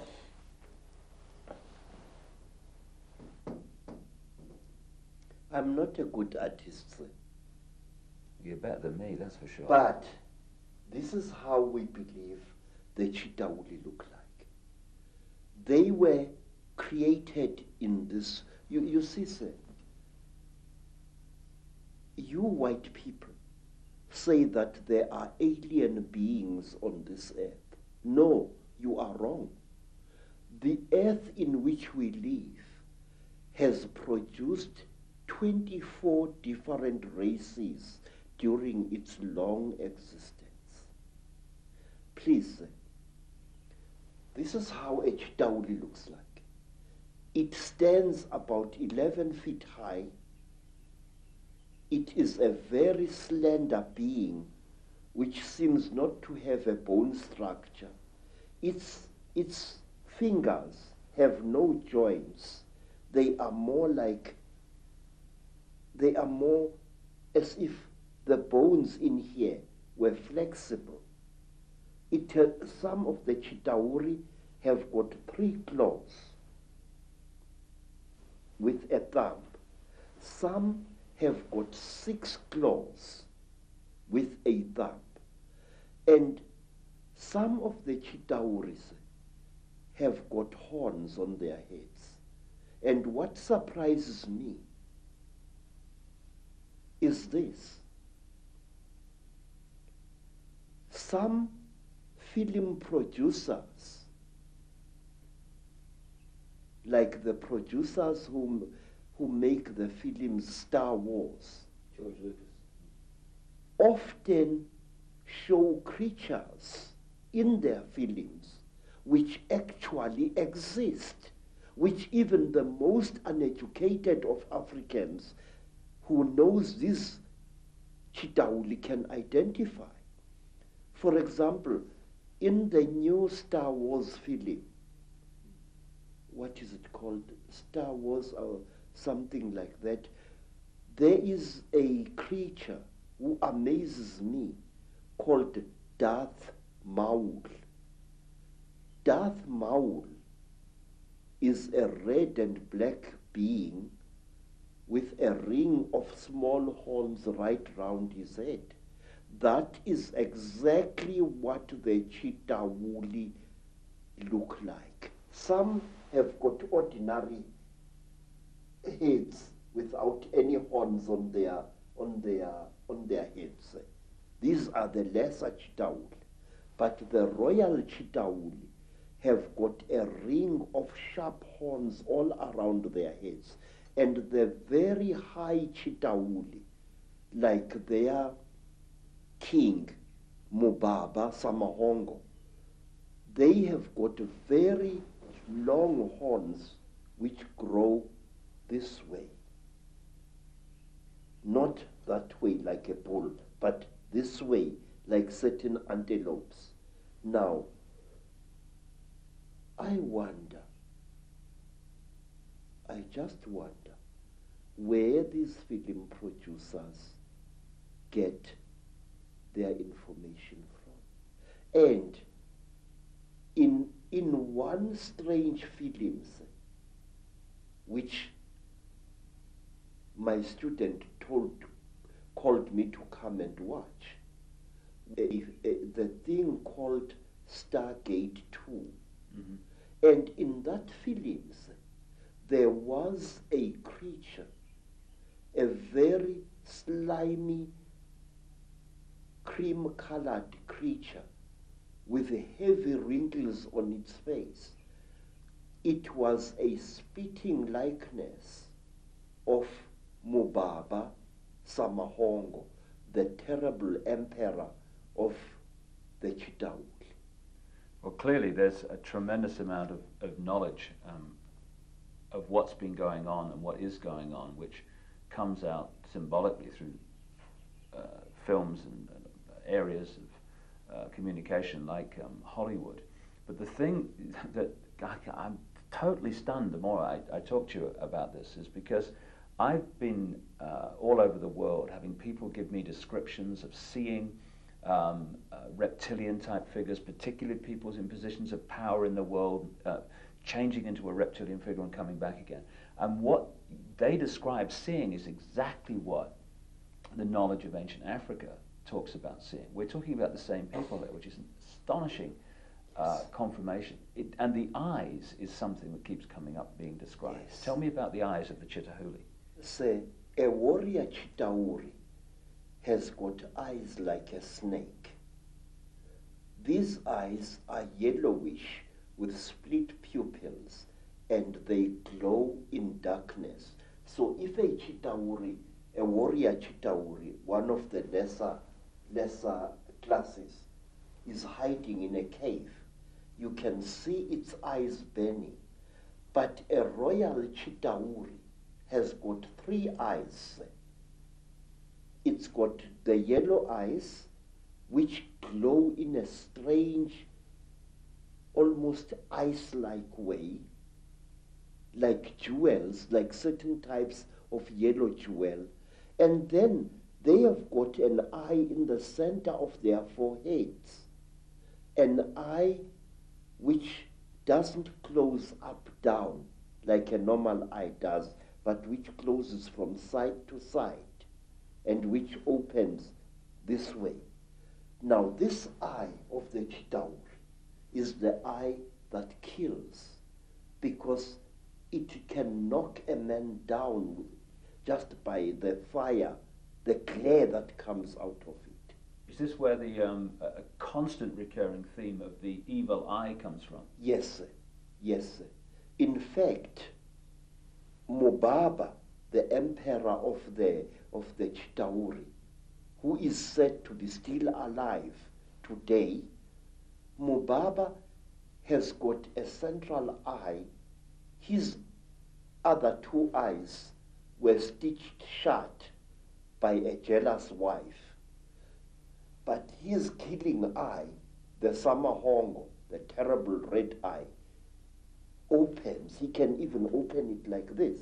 I'm not a good artist. You're better than me, that's for sure. But this is how we believe the Chitahuli look like. They were created in this, you, you see, sir, you white people say that there are alien beings on this earth. No, you are wrong. The earth in which we live has produced twenty-four different races during its long existence. Please, sir, this is how a Chitauli looks like. It stands about eleven feet high. It is a very slender being which seems not to have a bone structure. Its, its fingers have no joints. They are more like, they are more as if the bones in here were flexible. it, uh, some of the Chitauri have got three claws with a thumb. Some have got six claws with a thumb. And some of the Chitauris have got horns on their heads. And what surprises me is this. Some film producers, like the producers who, who make the films Star Wars, George Lucas, often show creatures in their films which actually exist, which even the most uneducated of Africans who knows this Chitauli can identify. For example, in the new Star Wars film, what is it called? Star Wars or something like that. There is a creature who amazes me called Darth Maul. Darth Maul is a red and black being with a ring of small horns right round his head. That is exactly what the Chitauli look like. Some have got ordinary heads without any horns on their on their on their heads. These are the lesser Chitauli. But the royal Chitauli have got a ring of sharp horns all around their heads. And the very high Chitauli, like their king, Mubaba Samahongo, they have got very long horns which grow this way. Not that way like a bull, but this way like certain antelopes. Now, I wonder, I just wonder where these film producers get their information from. And in, in one strange film, which my student told, called me to come and watch, if, uh, the thing called Stargate two. Mm-hmm. And in that film, there was a creature, a very slimy, cream-colored creature with heavy wrinkles on its face. It was a spitting likeness of Mubaba Samahongo, the terrible emperor of the Chitauli. Well, clearly there's a tremendous amount of, of knowledge um, of what's been going on and what is going on, which comes out symbolically through uh, films and uh, areas of uh, communication like um, Hollywood. But the thing that I, I'm totally stunned the more I, I talk to you about this is because I've been uh, all over the world having people give me descriptions of seeing um, uh, reptilian type figures, particularly people in positions of power in the world, uh, changing into a reptilian figure and coming back again. And what they describe seeing is exactly what the knowledge of ancient Africa talks about seeing. We're talking about the same people there, which is an astonishing uh, confirmation. It, and the eyes is something that keeps coming up being described. Yes. Tell me about the eyes of the Chitauli. Say, a warrior Chitauri has got eyes like a snake. These eyes are yellowish with split pupils and they glow in darkness. So if a Chitauri, a warrior Chitauri, one of the lesser, lesser classes, is hiding in a cave, you can see its eyes burning. But a royal Chitauri has got three eyes. It's got the yellow eyes, which glow in a strange, almost ice-like way, like jewels, like certain types of yellow jewel. And then they have got an eye in the center of their foreheads. an eye which doesn't close up down like a normal eye does, but which closes from side to side and which opens this way. Now this eye of the Chitauri is the eye that kills, because it can knock a man down just by the fire, the glare that comes out of it. Is this where the um, a constant recurring theme of the evil eye comes from? Yes, sir. Yes, sir. In fact, Mubaba, the emperor of the of the Chitauri, who is said to be still alive today, Mubaba has got a central eye. His other two eyes were stitched shut by a jealous wife. But his killing eye, the Samahongo, the terrible red eye, opens. He can even open it like this.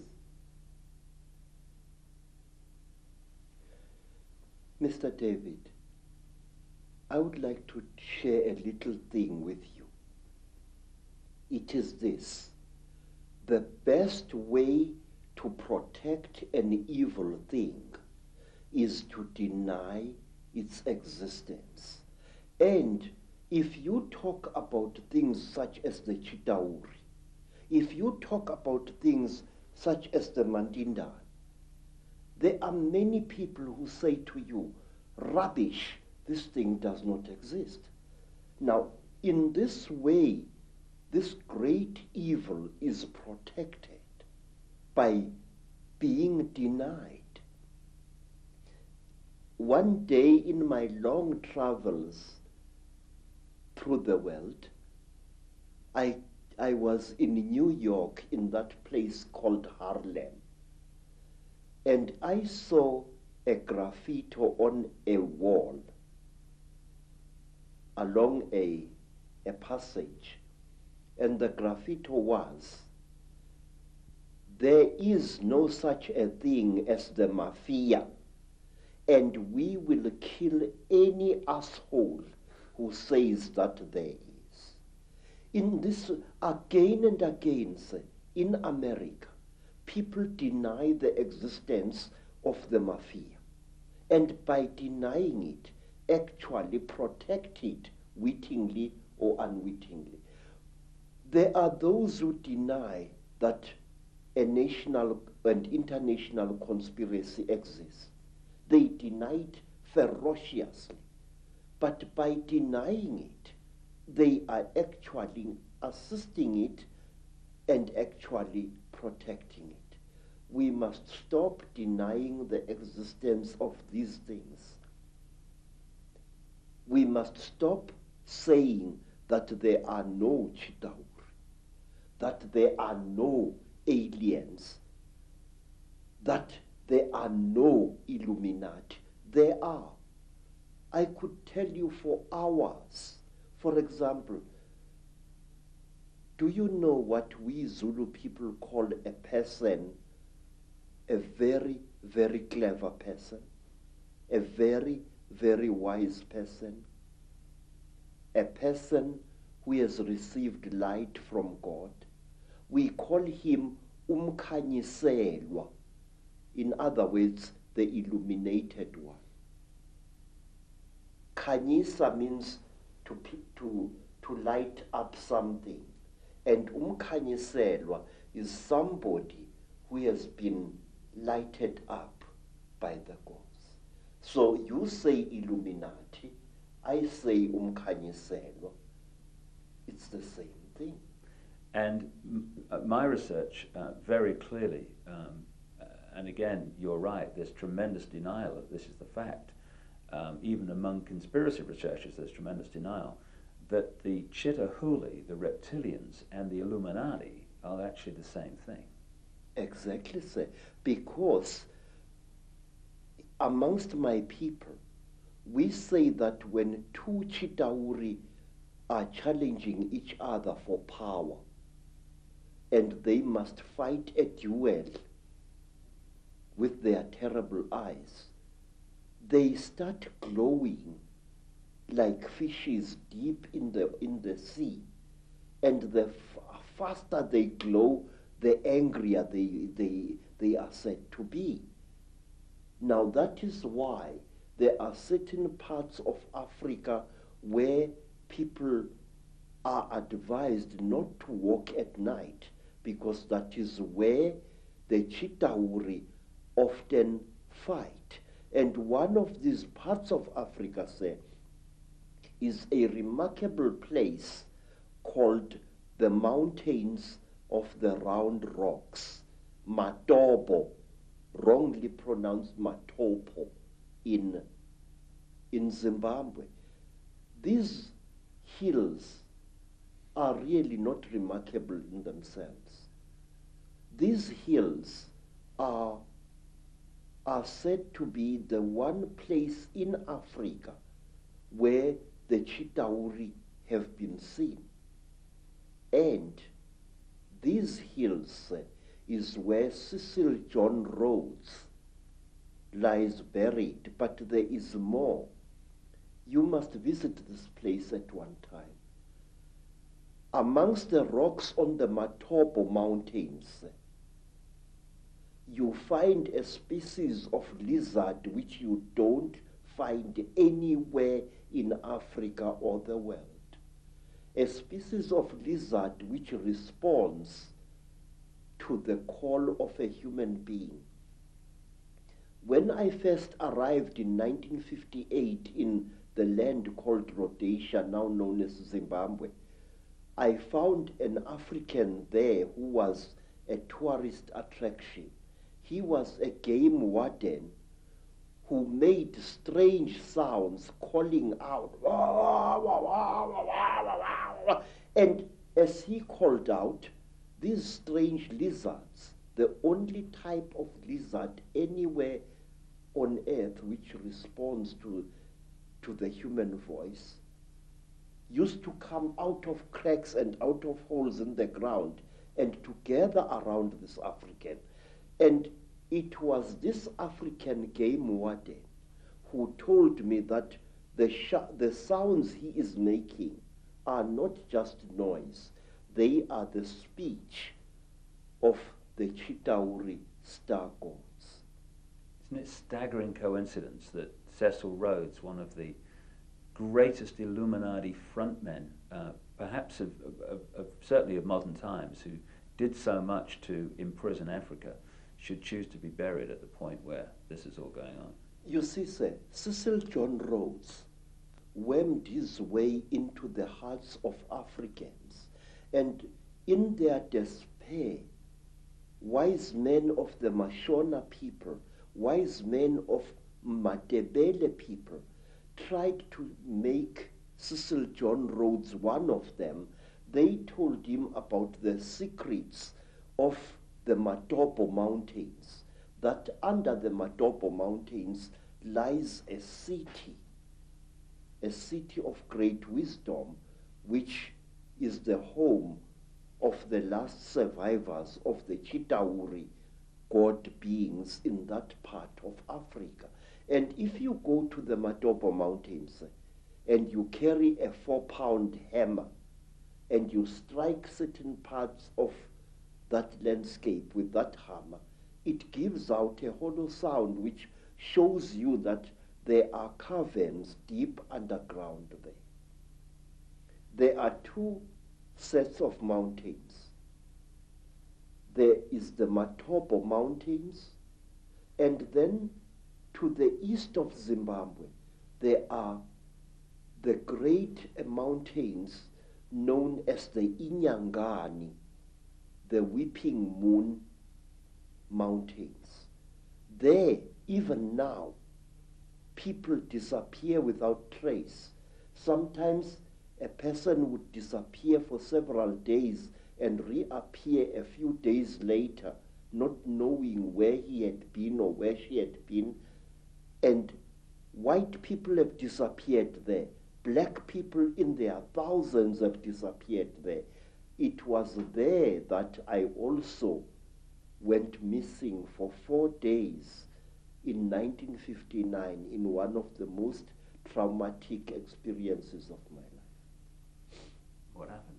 Mister David, I would like to share a little thing with you. It is this: the best way to protect an evil thing is to deny its existence. And if you talk about things such as the Chitauri, if you talk about things such as the Mandindan, there are many people who say to you, rubbish, this thing does not exist. Now, in this way, this great evil is protected by being denied. One day in my long travels through the world, I, I was in New York in that place called Harlem. And I saw a graffiti on a wall along a, a passage. And the graffiti was, there is no such a thing as the mafia, and we will kill any asshole who says that there is. In this, again and again, in America, people deny the existence of the mafia, and by denying it, actually protect it wittingly or unwittingly. There are those who deny that a national and international conspiracy exists. They deny it ferociously, but by denying it, they are actually assisting it and actually protecting it. We must stop denying the existence of these things. We must stop saying that there are no Chitauri, that there are no aliens, that there are no Illuminati. There are. I could tell you for hours. For example, do you know what we Zulu people call a person, a very, very clever person, a very, very wise person, a person who has received light from God? We call him Umkhanyiselwa. In other words, the illuminated one. Khanyisa means to, to, to light up something. And Umkhanyiselwa is somebody who has been lighted up by the gods. So you say Illuminati, I say Umkhanyiselwa. It's the same thing. And uh, my research uh, very clearly, um, uh, and again, you're right, there's tremendous denial that this is the fact. Um, even among conspiracy researchers, there's tremendous denial that the Chitahuli, the reptilians, and the Illuminati are actually the same thing. Exactly, sir. Because amongst my people, we say that when two Chitauri are challenging each other for power, and they must fight a duel with their terrible eyes, they start glowing like fishes deep in the, in the sea. And the f faster they glow, the angrier they, they, they are said to be. Now that is why there are certain parts of Africa where people are advised not to walk at night, because that is where the Chitauri often fight. And one of these parts of Africa, say, is a remarkable place called the Mountains of the Round Rocks, Matopo, wrongly pronounced Matopo, in, in Zimbabwe. These hills are really not remarkable in themselves. These hills are, are said to be the one place in Africa where the Chitauri have been seen. And these hills uh, is where Cecil John Rhodes lies buried, but there is more. You must visit this place at one time. Amongst the rocks on the Matopo Mountains, you find a species of lizard which you don't find anywhere in Africa or the world. A species of lizard which responds to the call of a human being. When I first arrived in nineteen fifty-eight in the land called Rhodesia, now known as Zimbabwe, I found an African there who was a tourist attraction. He was a game warden who made strange sounds calling out. And as he called out, these strange lizards, the only type of lizard anywhere on earth which responds to, to the human voice, used to come out of cracks and out of holes in the ground and to gather around this African. And it was this African game warden who told me that the, sh the sounds he is making are not just noise, they are the speech of the Chitauri star gods. Isn't it a staggering coincidence that Cecil Rhodes, one of the greatest Illuminati frontmen, uh, perhaps of, of, of, certainly of modern times, who did so much to imprison Africa, should choose to be buried at the point where this is all going on? You see, sir, Cecil John Rhodes wormed his way into the hearts of Africans, and in their despair, wise men of the Mashona people, wise men of Matebele people, tried to make Cecil John Rhodes one of them. They told him about the secrets of the Matopo Mountains, that under the Matopo Mountains lies a city, a city of great wisdom, which is the home of the last survivors of the Chitauri god beings in that part of Africa. And if you go to the Matopo Mountains and you carry a four-pound hammer and you strike certain parts of that landscape with that hammer, it gives out a hollow sound which shows you that there are caverns deep underground there. There are two sets of mountains. There is the Matopo Mountains, and then to the east of Zimbabwe, there are the great mountains known as the Inyangani, the Weeping Moon Mountains. There, even now, people disappear without trace. Sometimes a person would disappear for several days and reappear a few days later, not knowing where he had been or where she had been. And white people have disappeared there. Black people in their thousands have disappeared there. It was there that I also went missing for four days in nineteen fifty-nine in one of the most traumatic experiences of my life. What happened?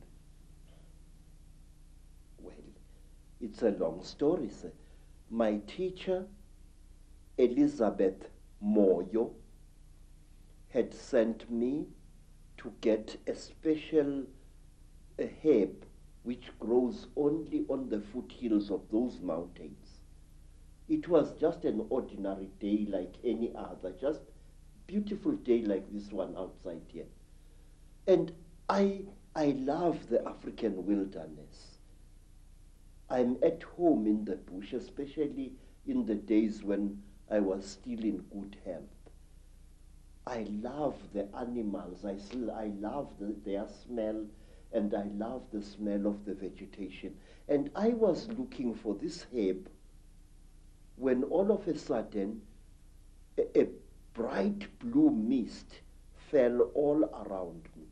Well, it's a long story, sir. My teacher, Elizabeth Moyo, had sent me to get a special a herb which grows only on the foothills of those mountains. It was just an ordinary day like any other, just beautiful day like this one outside here. And I, I love the African wilderness. I'm at home in the bush, especially in the days when I was still in good health. I love the animals. I, still, I love the, their smell, and I love the smell of the vegetation. And I was looking for this herb when all of a sudden a, a bright blue mist fell all around me.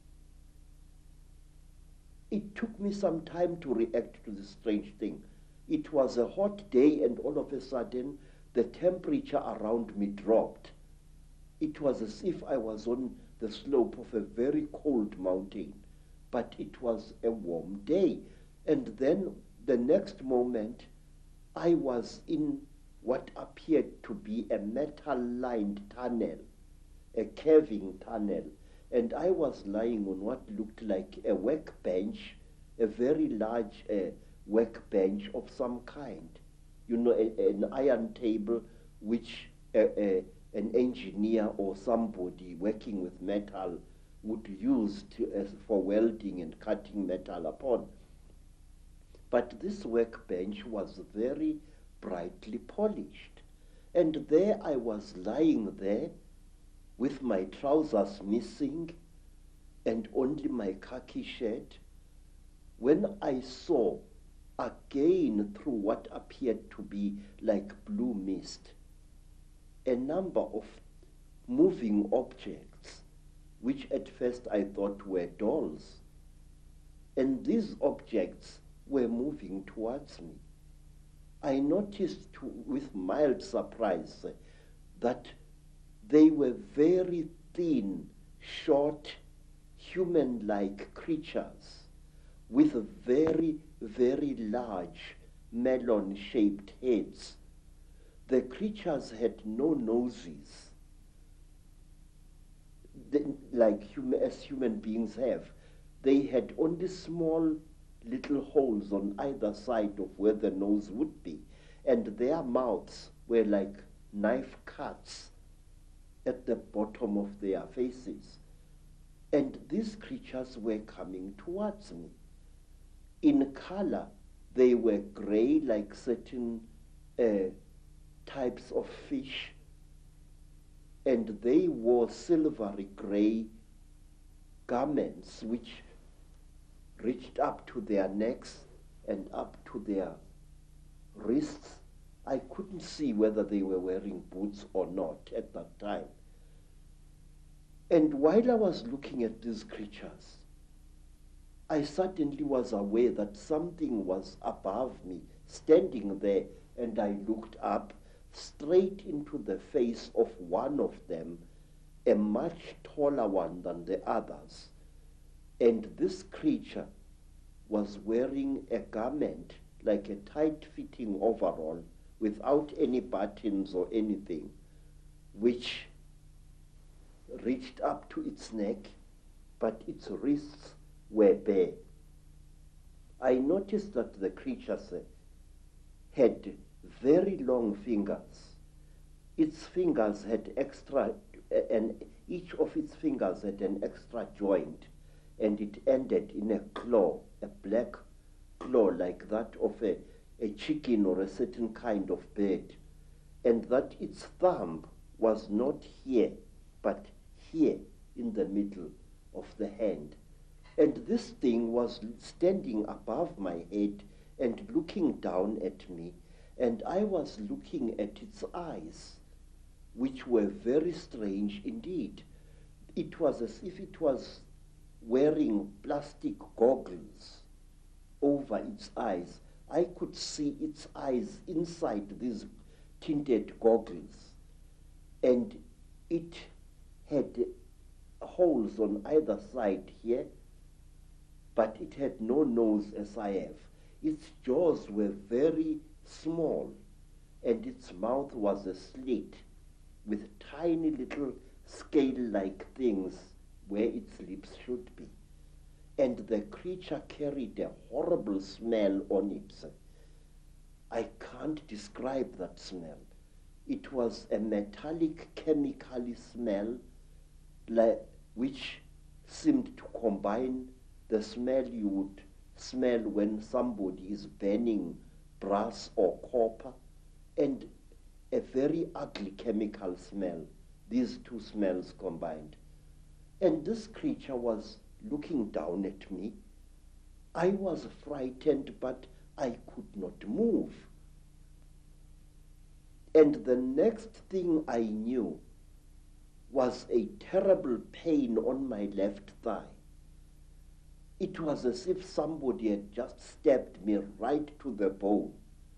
It took me some time to react to this strange thing. It was a hot day, and all of a sudden the temperature around me dropped. It was as if I was on the slope of a very cold mountain, but it was a warm day. And then the next moment, I was in what appeared to be a metal-lined tunnel, a caving tunnel, and I was lying on what looked like a workbench, a very large uh, workbench of some kind. You know, a, an iron table which uh, uh, an engineer or somebody working with metal would use to, uh, for welding and cutting metal upon. But this workbench was very brightly polished. And there I was lying there with my trousers missing and only my khaki shirt, when I saw again through what appeared to be like blue mist a number of moving objects, which at first I thought were dolls. And these objects were moving towards me. I noticed to, with mild surprise uh, that they were very thin, short, human-like creatures with very, very large melon-shaped heads. The creatures had no noses, they, like human, as human beings have. They had only small little holes on either side of where the nose would be, and their mouths were like knife cuts at the bottom of their faces. And these creatures were coming towards me. In color, they were gray like certain uh, types of fish, and they wore silvery gray garments which reached up to their necks and up to their wrists. I couldn't see whether they were wearing boots or not at that time. And while I was looking at these creatures, I suddenly was aware that something was above me, standing there, and I looked up straight into the face of one of them, a much taller one than the others. And this creature was wearing a garment like a tight-fitting overall without any buttons or anything, which reached up to its neck, but its wrists were bare. I noticed that the creatures had very long fingers. Its fingers had extra, and each of its fingers had an extra joint, and it ended in a claw, a black claw like that of a, a chicken or a certain kind of bird, and that its thumb was not here, but here in the middle of the hand. And this thing was standing above my head and looking down at me, and I was looking at its eyes, which were very strange indeed. It was as if it was wearing plastic goggles over its eyes. I could see its eyes inside these tinted goggles, and it had holes on either side here, but it had no nose as I have. Its jaws were very small, and its mouth was a slit with tiny little scale-like things where its lips should be. And the creature carried a horrible smell on it. I can't describe that smell. It was a metallic chemical smell like, which seemed to combine the smell you would smell when somebody is burning brass or copper and a very ugly chemical smell, these two smells combined. And this creature was looking down at me. I was frightened, but I could not move. And the next thing I knew was a terrible pain on my left thigh. It was as if somebody had just stabbed me right to the bone.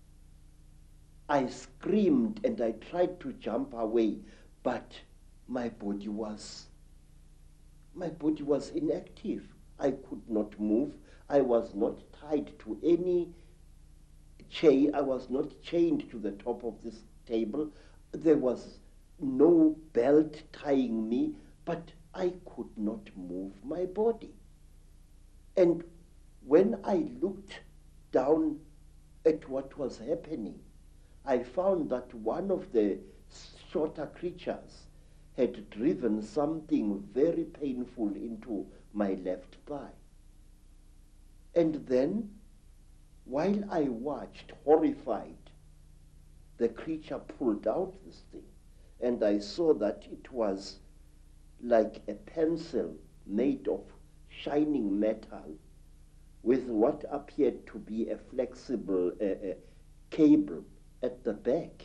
I screamed and I tried to jump away, but my body was, my body was inactive. I could not move. I was not tied to any chain. I was not chained to the top of this table. There was no belt tying me, but I could not move my body. And when I looked down at what was happening, I found that one of the shorter creatures had driven something very painful into my left thigh. And then, while I watched, horrified, the creature pulled out this thing, and I saw that it was like a pencil made of shining metal with what appeared to be a flexible uh, uh, cable at the back.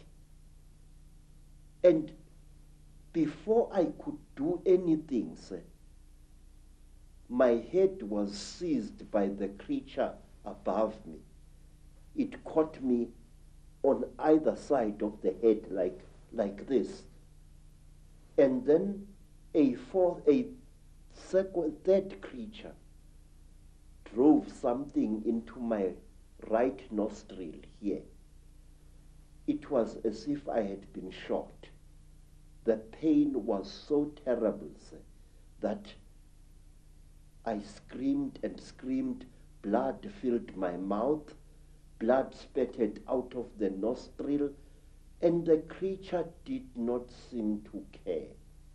And before I could do anything, sir, my head was seized by the creature above me. It caught me on either side of the head like, like this. And then a fourth, a second, third creature drove something into my right nostril here. It was as if I had been shot. The pain was so terrible, sir, that I screamed and screamed. Blood filled my mouth. Blood spattered out of the nostril, and the creature did not seem to care.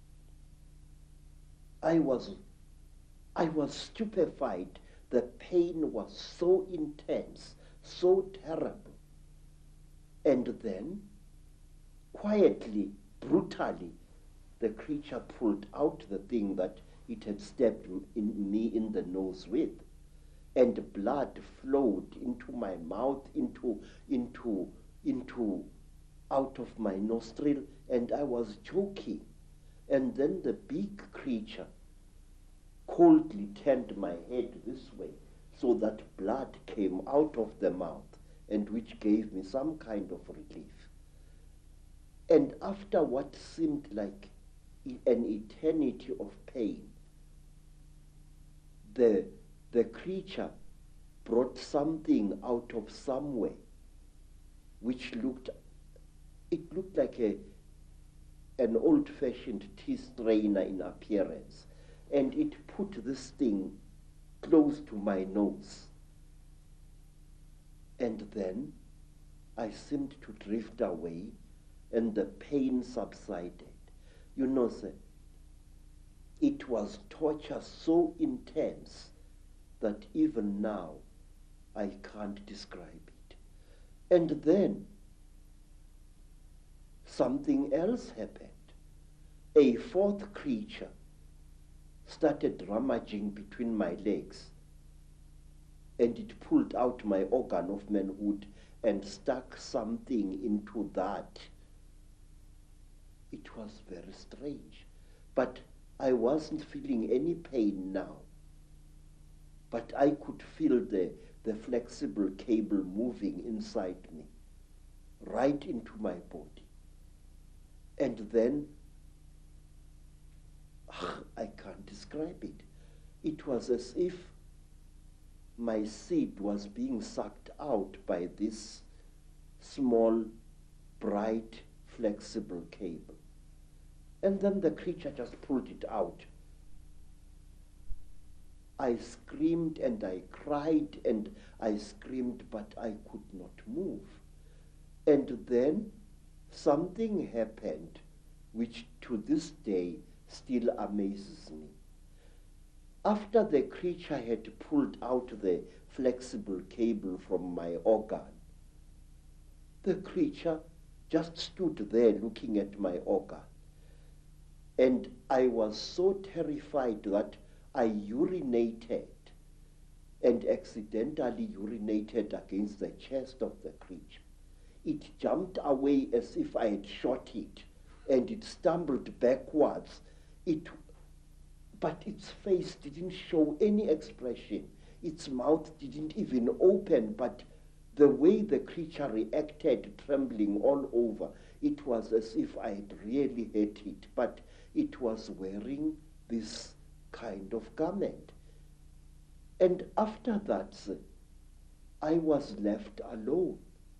I was, I was stupefied. The pain was so intense, so terrible. And then, quietly, brutally, the creature pulled out the thing that it had stabbed in me in the nose with, and blood flowed into my mouth, into, into, into, out of my nostril, and I was choking. And then the big creature coldly turned my head this way, so that blood came out of the mouth, and which gave me some kind of relief. And after what seemed like an eternity of pain, the, the creature brought something out of somewhere which looked, it looked like a, an old-fashioned tea strainer in appearance, and it put this thing close to my nose. And then I seemed to drift away, and the pain subsided. You know, sir, it was torture so intense that even now I can't describe it. And then something else happened. A fourth creature started rummaging between my legs, and it pulled out my organ of manhood and stuck something into that. It was very strange, but I wasn't feeling any pain now. But I could feel the, the flexible cable moving inside me, right into my body. And then I can't describe it. It was as if my seed was being sucked out by this small, bright, flexible cable. And then the creature just pulled it out. I screamed and I cried and I screamed, but I could not move. And then something happened which to this day still amazes me. After the creature had pulled out the flexible cable from my organ, the creature just stood there looking at my organ. And I was so terrified that I urinated and accidentally urinated against the chest of the creature. It jumped away as if I had shot it, and it stumbled backwards. It, but its face didn't show any expression. Its mouth didn't even open, but the way the creature reacted, trembling all over, it was as if I had really hit it, but it was wearing this kind of garment. And after that, I was left alone,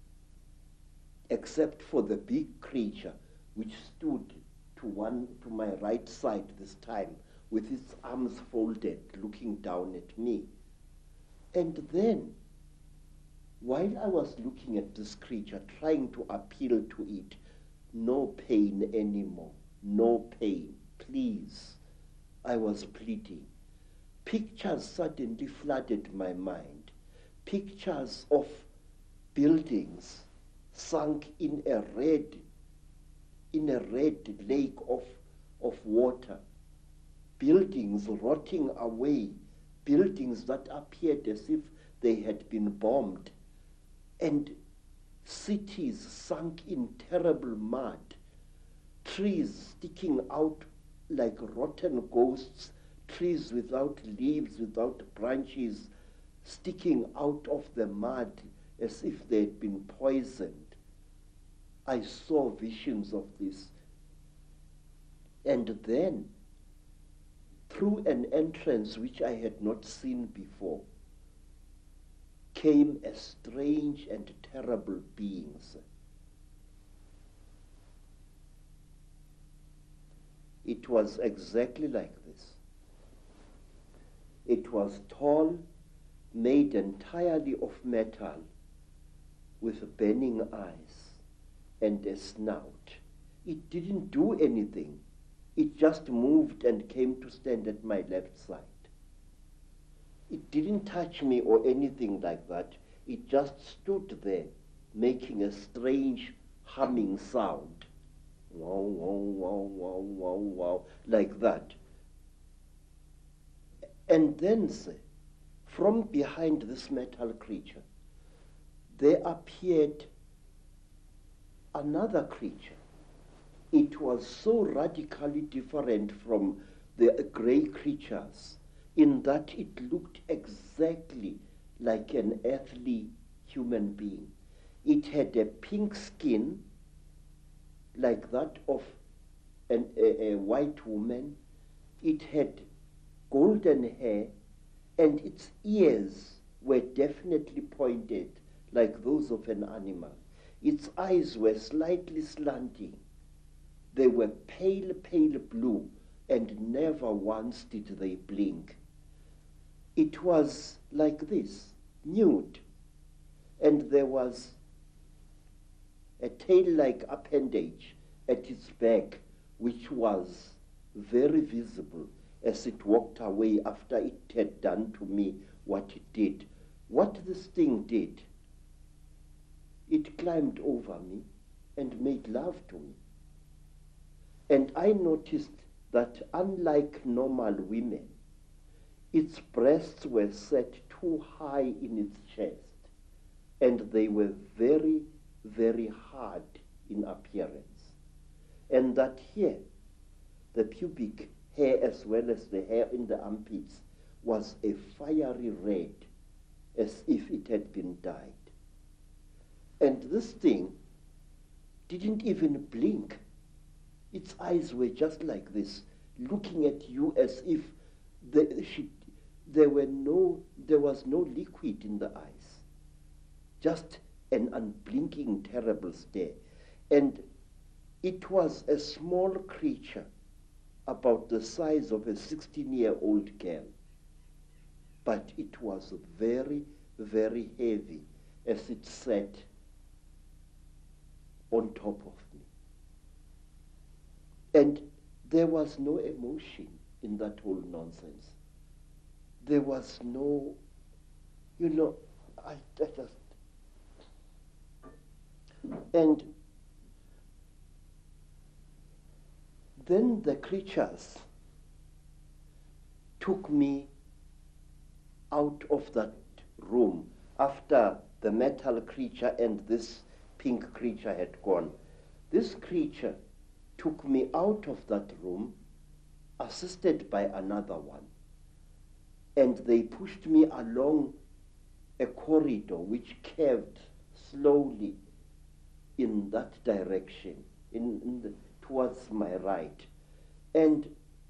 except for the big creature, which stood to one to my right side this time, with its arms folded, looking down at me. And then, while I was looking at this creature, trying to appeal to it, no pain anymore, no pain, please, I was pleading. Pictures suddenly flooded my mind. Pictures of buildings sunk in a red, in a red lake of, of water. Buildings rotting away. Buildings that appeared as if they had been bombed. And cities sunk in terrible mud. Trees sticking out like rotten ghosts, trees without leaves, without branches, sticking out of the mud as if they had been poisoned. I saw visions of this. And then, through an entrance which I had not seen before, came a strange and terrible being. It was exactly like this. It was tall, made entirely of metal, with burning eyes and a snout. It didn't do anything. It just moved and came to stand at my left side. It didn't touch me or anything like that. It just stood there, making a strange humming sound. Wow, wow, wow, wow, wow, wow, like that. And then, say, from behind this metal creature, there appeared another creature. It was so radically different from the gray creatures in that it looked exactly like an earthly human being. It had a pink skin like that of an, a, a white woman. It had golden hair, and its ears were definitely pointed like those of an animal. Its eyes were slightly slanting. They were pale, pale blue, and never once did they blink. It was like this, nude, and there was a tail-like appendage at its back, which was very visible as it walked away after it had done to me what it did. What this thing did, it climbed over me and made love to me. And I noticed that unlike normal women, its breasts were set too high in its chest, and they were very, very hard in appearance. And that here, the pubic hair as well as the hair in the armpits was a fiery red, as if it had been dyed. And this thing didn't even blink. Its eyes were just like this, looking at you as if the, she, there were no, there was no liquid in the eyes, just an unblinking, terrible stare. And it was a small creature, about the size of a sixteen-year-old girl, but it was very, very heavy as it sat on top of me. And there was no emotion in that whole nonsense. There was no, you know, I, I just, and then the creatures took me out of that room after the metal creature and this pink creature had gone. This creature took me out of that room, assisted by another one, and they pushed me along a corridor which curved slowly in that direction, in, in the, towards my right. And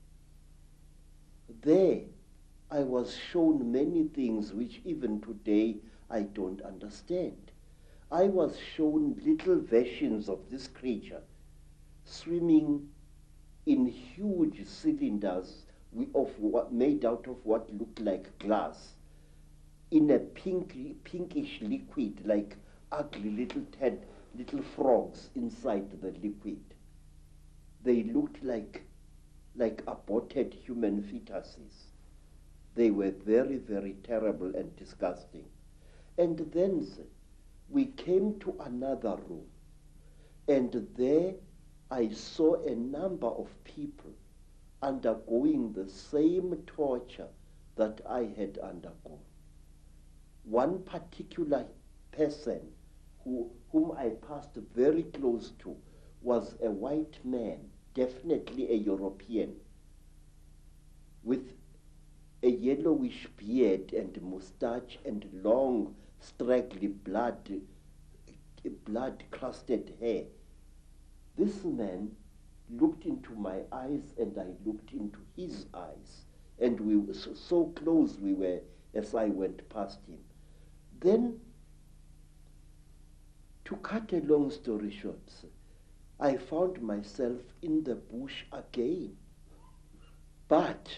there I was shown many things which even today I don't understand. I was shown little versions of this creature swimming in huge cylinders of what, made out of what looked like glass, in a pink, pinkish liquid, like ugly little ted, little frogs inside the liquid. They looked like, like aborted human fetuses. They were very, very terrible and disgusting. And then we came to another room, and there I saw a number of people undergoing the same torture that I had undergone. One particular person who, whom I passed very close to was a white man, definitely a European, with a yellowish beard and moustache and long, straggly blood, blood-crusted hair. This man looked into my eyes and I looked into his eyes, and we were so, so close we were as I went past him. Then, to cut a long story short, I found myself in the bush again. But,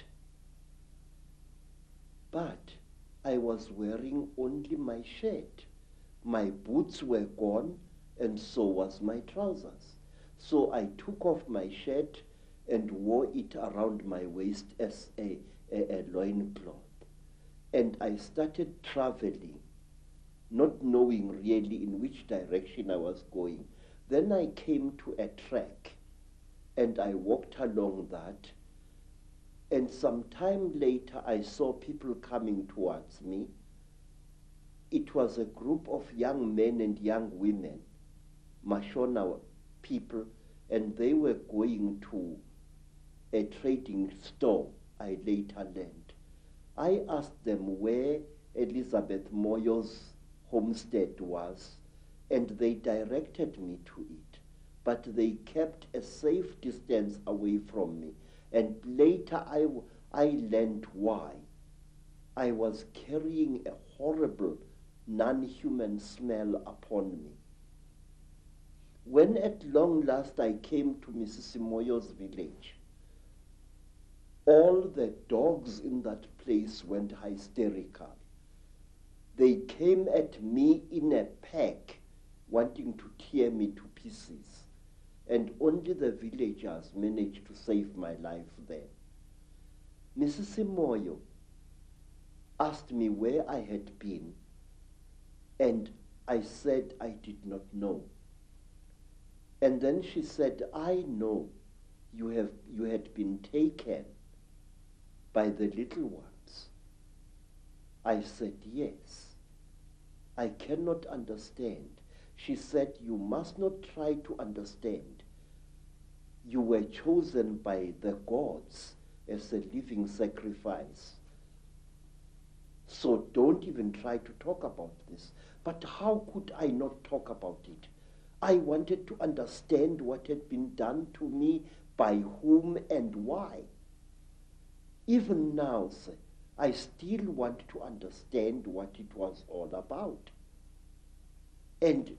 but I was wearing only my shirt. My boots were gone, and so was my trousers. So I took off my shirt and wore it around my waist as a, a, a loincloth. And I started traveling, not knowing really in which direction I was going. Then I came to a track, and I walked along that, and some time later I saw people coming towards me. It was a group of young men and young women, Mashona people, and they were going to a trading store I later learned. I asked them where Elizabeth Moyo's homestead was, and they directed me to it, but they kept a safe distance away from me. And later I, I learned why. I was carrying a horrible non-human smell upon me. When at long last I came to Missus Moyo's village, all the dogs in that place went hysterical. They came at me in a pack, wanting to tear me to pieces, and only the villagers managed to save my life there. Missus Moyo asked me where I had been, and I said I did not know. And then she said, I know you have you had been taken by the little ones. I said, yes. I cannot understand. She said, you must not try to understand. You were chosen by the gods as a living sacrifice. So don't even try to talk about this. But how could I not talk about it? I wanted to understand what had been done to me, by whom and why. even now, sir, I still want to understand what it was all about. And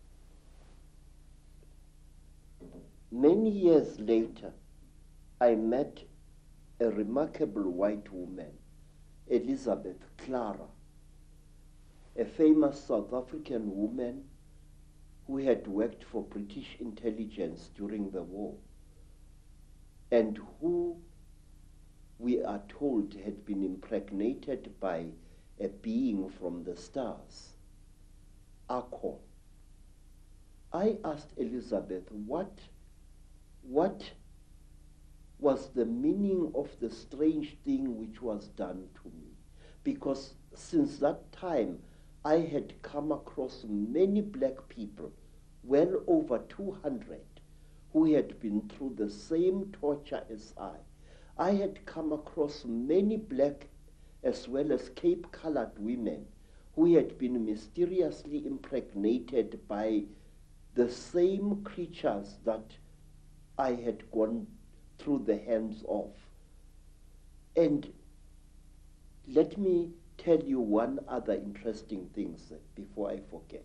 many years later, I met a remarkable white woman, Elizabeth Clara, a famous South African woman who had worked for British intelligence during the war, and who, we are told, had been impregnated by a being from the stars, Akon. I asked Elizabeth what, what was the meaning of the strange thing which was done to me, because since that time I had come across many black people, well over two hundred, who had been through the same torture as I. I had come across many black as well as Cape-colored women who had been mysteriously impregnated by the same creatures that I had gone through the hands of. And let me tell you one other interesting thing, sir, before I forget.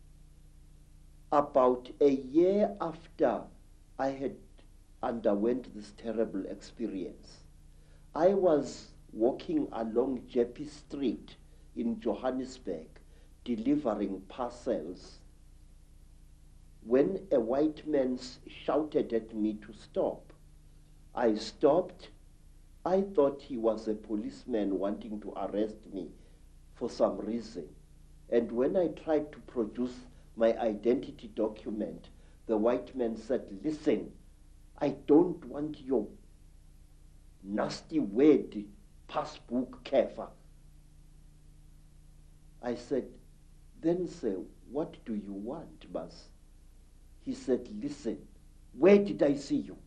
About a year after I had underwent this terrible experience, I was walking along Jeppe Street in Johannesburg delivering parcels when a white man shouted at me to stop. I stopped. I thought he was a policeman wanting to arrest me for some reason. And when I tried to produce my identity document, the white man said, "Listen, I don't want your nasty word, passbook, Kefa." I said, "Then, sir, what do you want, Bas?" He said, "Listen, where did I see you?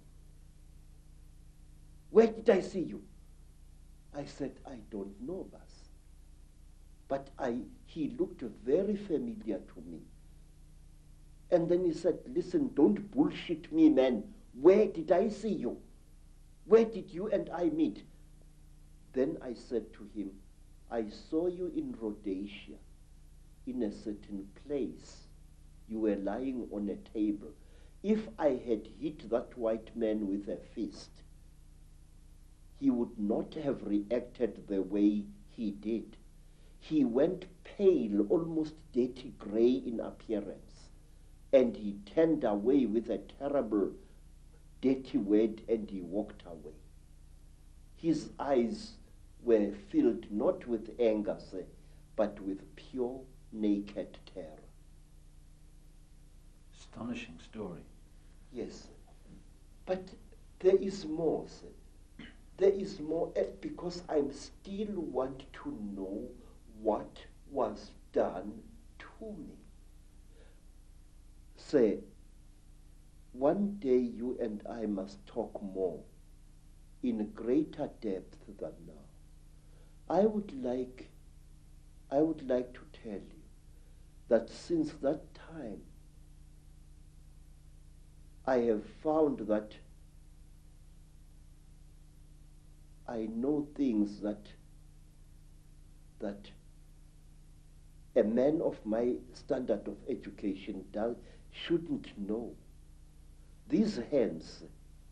Where did I see you?" I said, "I don't know, Bas." But I, he looked very familiar to me. And then he said, "Listen, don't bullshit me, man. Where did I see you? Where did you and I meet?" Then I said to him, "I saw you in Rhodesia, in a certain place. You were lying on a table. If I had hit that white man with a fist, he would not have reacted the way he did. He went pale, almost dirty gray in appearance, and he turned away with a terrible, dirty word, and he walked away. His eyes were filled not with anger, sir, but with pure, naked terror." Astonishing story. Yes, sir. But there is more, sir. There is more, because I still want to know what was done to me. Sir, one day you and I must talk more, in greater depth than now. I would like, I would like to tell you that since that time, I have found that I know things that that a man of my standard of education does, shouldn't know. These hands,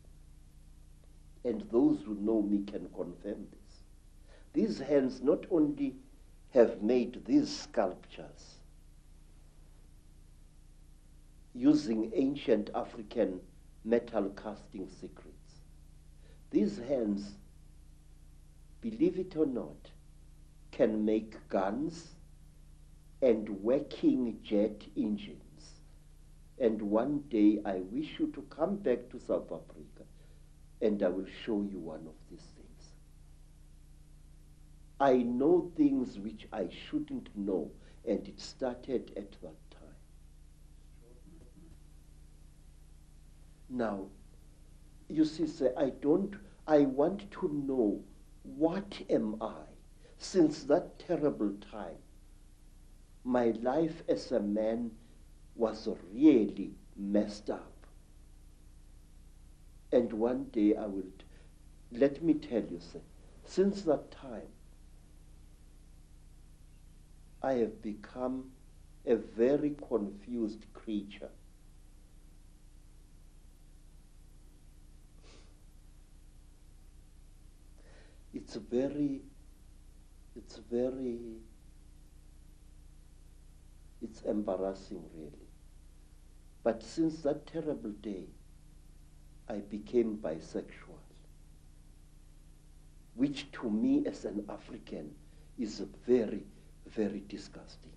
and those who know me can confirm this, these hands not only have made these sculptures using ancient African metal casting secrets, these hands, believe it or not, can make guns and working jet engines. And one day I wish you to come back to South Africa and I will show you one of these things. I know things which I shouldn't know, and it started at that time. Now, you see, sir, I don't, I want to know, what am I? Since that terrible time, my life as a man was really messed up. And one day I will, t- let me tell you, sir, Since that time, I have become a very confused creature. It's very, it's very, it's embarrassing really. But since that terrible day, I became bisexual, which to me as an African is very, very disgusting.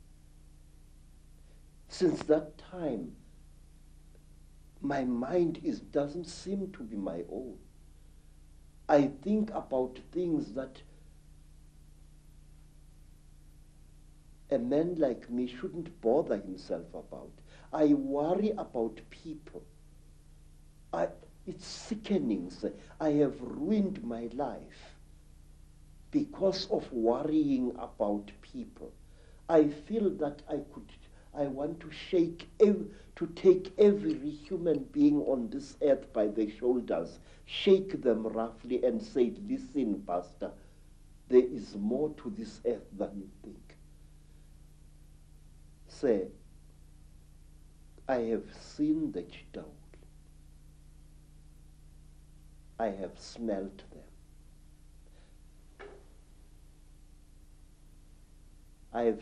Since that time, my mind is, doesn't seem to be my own. I think about things that a man like me shouldn't bother himself about. I worry about people. I, it's sickening. I have ruined my life because of worrying about people. I feel that I could, I want to shake, ev to take every human being on this earth by the shoulders, shake them roughly and say, listen, Pastor, there is more to this earth than you think. Say, I have seen the Chitauri. I have smelt them. I have,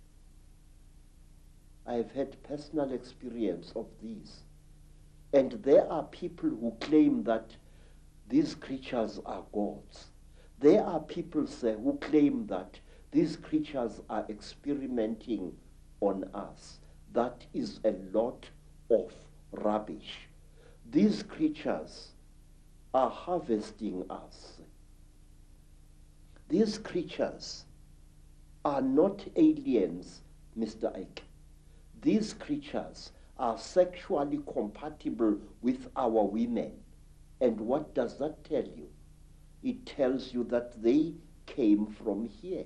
I have had personal experience of these. And there are people who claim that these creatures are gods. There are people, say, who claim that these creatures are experimenting on us. That is a lot of rubbish. These creatures are harvesting us. These creatures are not aliens, Mister Ike. These creatures are sexually compatible with our women. And what does that tell you? It tells you that they came from here.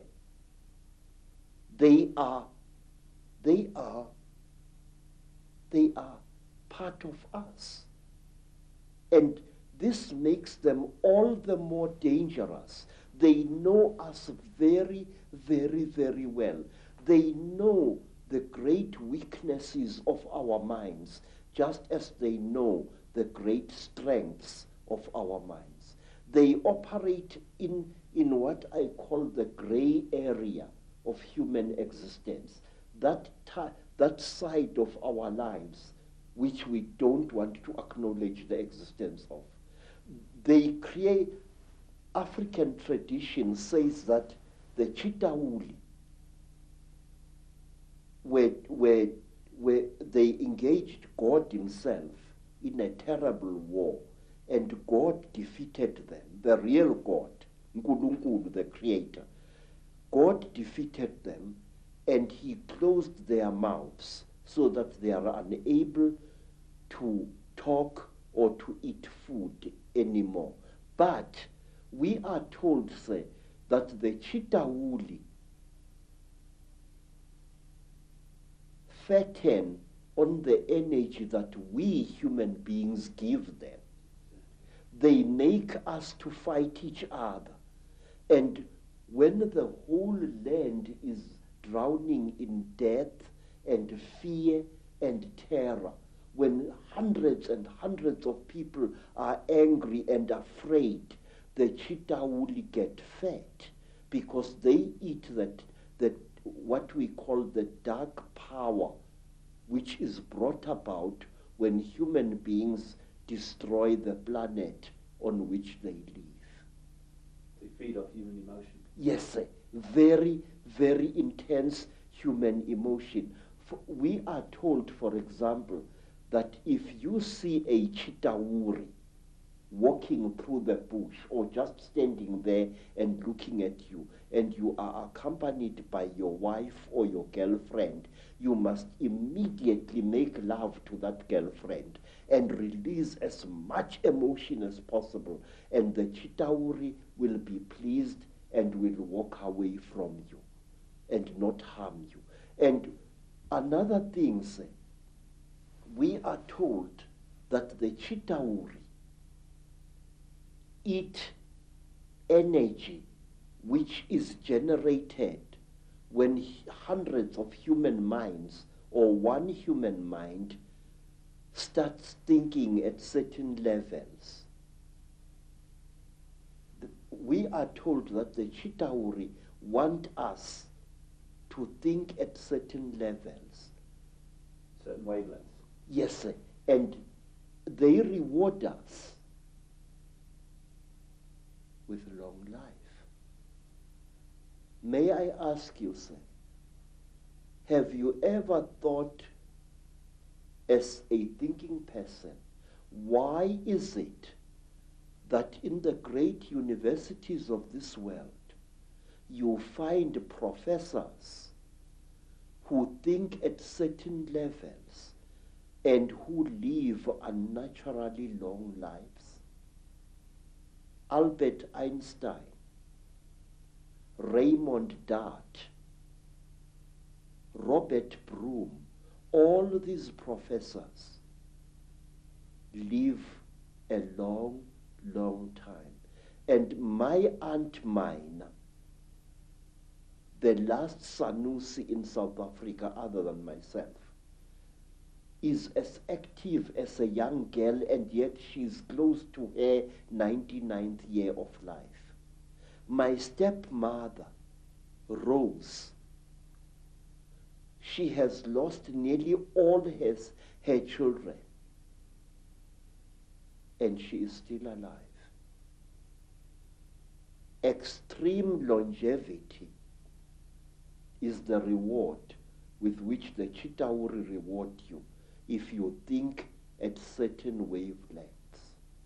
They are, they are, they are part of us. And this makes them all the more dangerous. They know us very, very, very well. They know the great weaknesses of our minds, just as they know the great strengths of our minds. They operate in, in what I call the gray area of human existence, that, that side of our lives which we don't want to acknowledge the existence of. They create, African tradition says that the Chitauri, where, where, where they engaged God himself in a terrible war, and God defeated them, the real God, Nkulunkulu, the creator. God defeated them, and he closed their mouths so that they are unable to talk or to eat food anymore. But we are told, say, that the Chitauri fatten on the energy that we human beings give them. They make us to fight each other. And when the whole land is drowning in death and fear and terror, when hundreds and hundreds of people are angry and afraid, the Chitauri get fat because they eat that, that what we call the dark power, which is brought about when human beings destroy the planet on which they live. They feed off human emotion. Yes, sir. Very, very intense human emotion. For we are told, for example, that if you see a Chitauri walking through the bush or just standing there and looking at you, and you are accompanied by your wife or your girlfriend, you must immediately make love to that girlfriend and release as much emotion as possible, and the Chitauri will be pleased and will walk away from you and not harm you. And another thing, sir, we are told that the Chitauri eat energy which is generated when hundreds of human minds or one human mind starts thinking at certain levels. The, we are told that the Chitauri want us to think at certain levels. Certain wavelengths. Yes, sir. And they reward us with long life. May I ask you, sir, have you ever thought, as a thinking person, why is it that in the great universities of this world you find professors who think at certain levels and who live unnaturally long lives? Albert Einstein, Raymond Dart, Robert Broom, all these professors live a long, long time. And my Aunt Mine, the last Sanusi in South Africa other than myself, is as active as a young girl, and yet she's close to her ninety-ninth year of life. My stepmother, Rose, she has lost nearly all her, her children, and she is still alive. Extreme longevity is the reward with which the Chitauri reward you if you think at certain wavelengths.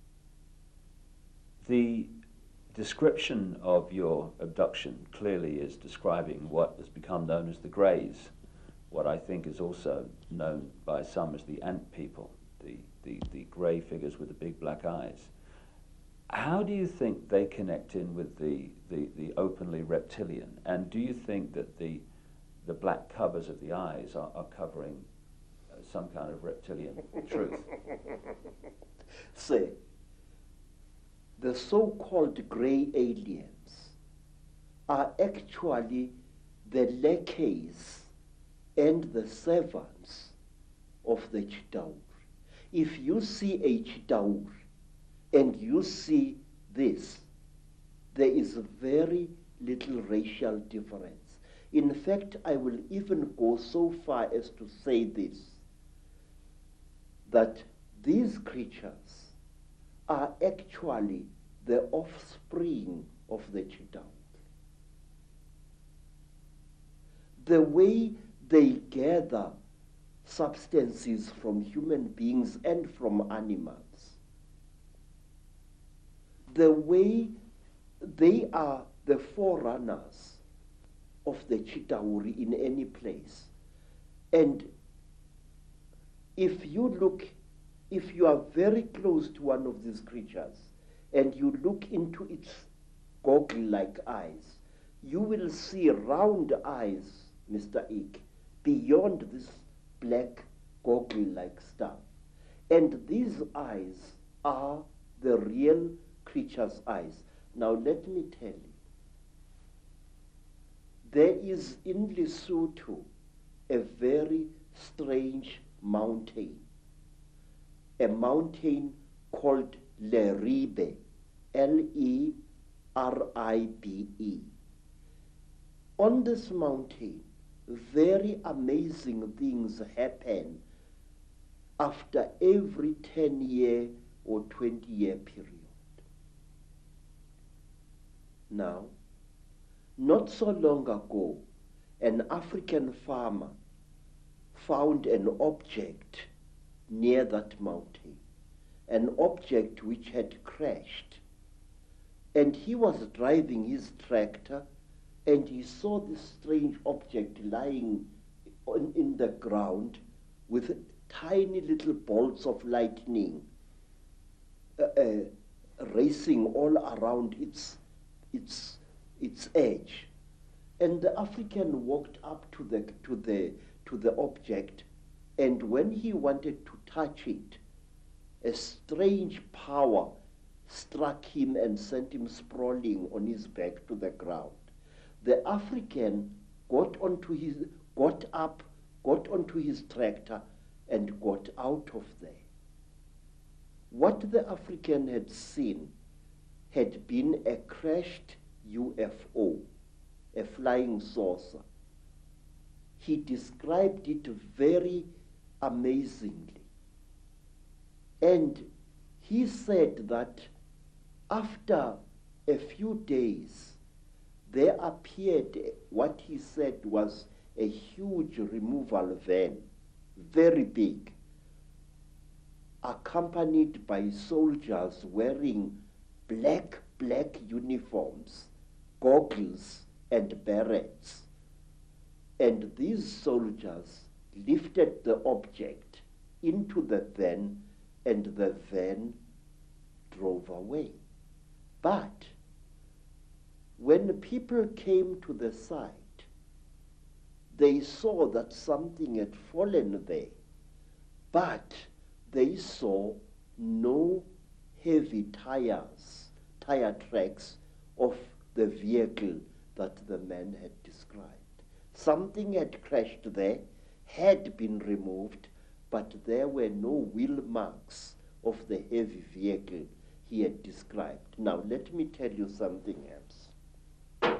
The description of your abduction clearly is describing what has become known as the Greys, what I think is also known by some as the ant people, the, the, the grey figures with the big black eyes. How do you think they connect in with the, the, the openly reptilian? And do you think that the, the black covers of the eyes are, are covering uh, some kind of reptilian truth? Say, the so-called grey aliens are actually the lackeys and the servants of the Chitauri. If you see a Chitauri and you see this, there is very little racial difference. In fact, I will even go so far as to say this, that these creatures are actually the offspring of the Chitauri. The way they gather substances from human beings and from animals, the way they are the forerunners of the Chitauri in any place. And if you look, if you are very close to one of these creatures and you look into its goggle-like eyes, you will see round eyes, Mister Ike, beyond this black goggle-like stuff. And these eyes are the real creature's eyes. Now let me tell you, there is in Lesotho a very strange mountain, a mountain called Leribe, L E R I B E. On this mountain, very amazing things happen after every ten year or twenty year period. Now, not so long ago, an African farmer found an object near that mountain, an object which had crashed. And he was driving his tractor and he saw this strange object lying on, in the ground with tiny little bolts of lightning uh, uh, racing all around its, its, its edge. And the African walked up to the, to, the, to the object, and when he wanted to touch it, a strange power struck him and sent him sprawling on his back to the ground. The African got onto his, got up, got onto his tractor and got out of there. What the African had seen had been a crashed U F O, a flying saucer. He described it very amazingly. And he said that after a few days, there appeared what he said was a huge removal van, very big, accompanied by soldiers wearing black, black uniforms, goggles, and berets. And these soldiers lifted the object into the van, and the van drove away. But when people came to the site, they saw that something had fallen there, but they saw no heavy tires, tire tracks of the vehicle that the man had described. Something had crashed there, had been removed, but there were no wheel marks of the heavy vehicle he had described. Now, let me tell you something else.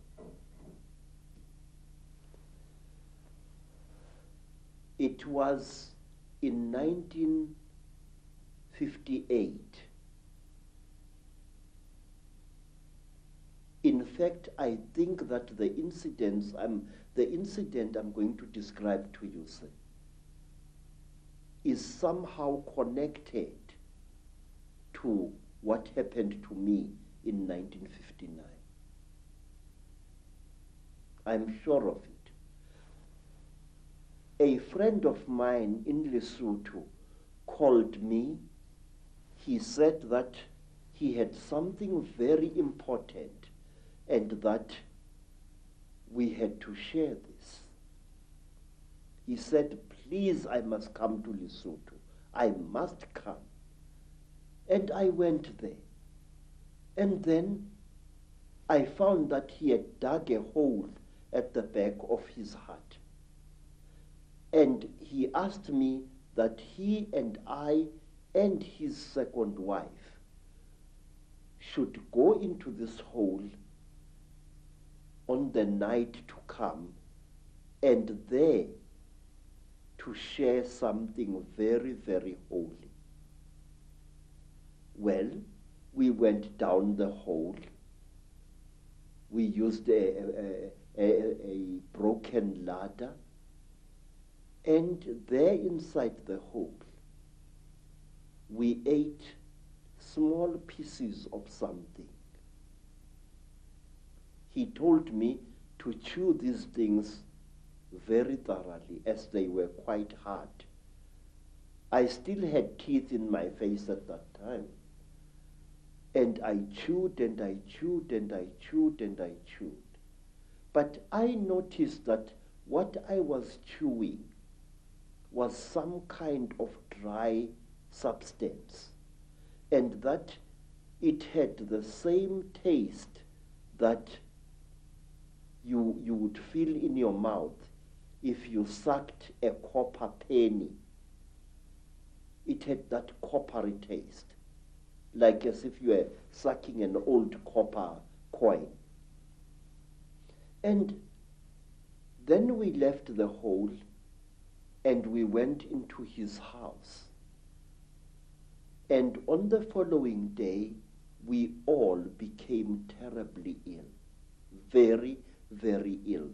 It was in nineteen fifty-eight. In fact, I think that the incidents, I'm, the incident I'm going to describe to you, sir, is somehow connected to what happened to me in nineteen fifty-nine. I'm sure of it. A friend of mine in Lesotho called me. He said that he had something very important and that we had to share this. He said, please, I must come to Lesotho. I must come. And I went there. And then I found that he had dug a hole at the back of his hut. And he asked me that he and I and his second wife should go into this hole on the night to come and there to share something very, very holy. Well, we went down the hole. We used a, a, a, a broken ladder, and there inside the hole, we ate small pieces of something. He told me to chew these things very thoroughly, as they were quite hard. I still had teeth in my face at that time. And I chewed and I chewed and I chewed and I chewed. But I noticed that what I was chewing was some kind of dry substance, and that it had the same taste that you, you would feel in your mouth if you sucked a copper penny. It had that coppery taste, like as if you were sucking an old copper coin. And then we left the hole and we went into his house. And on the following day, we all became terribly ill, very, very ill.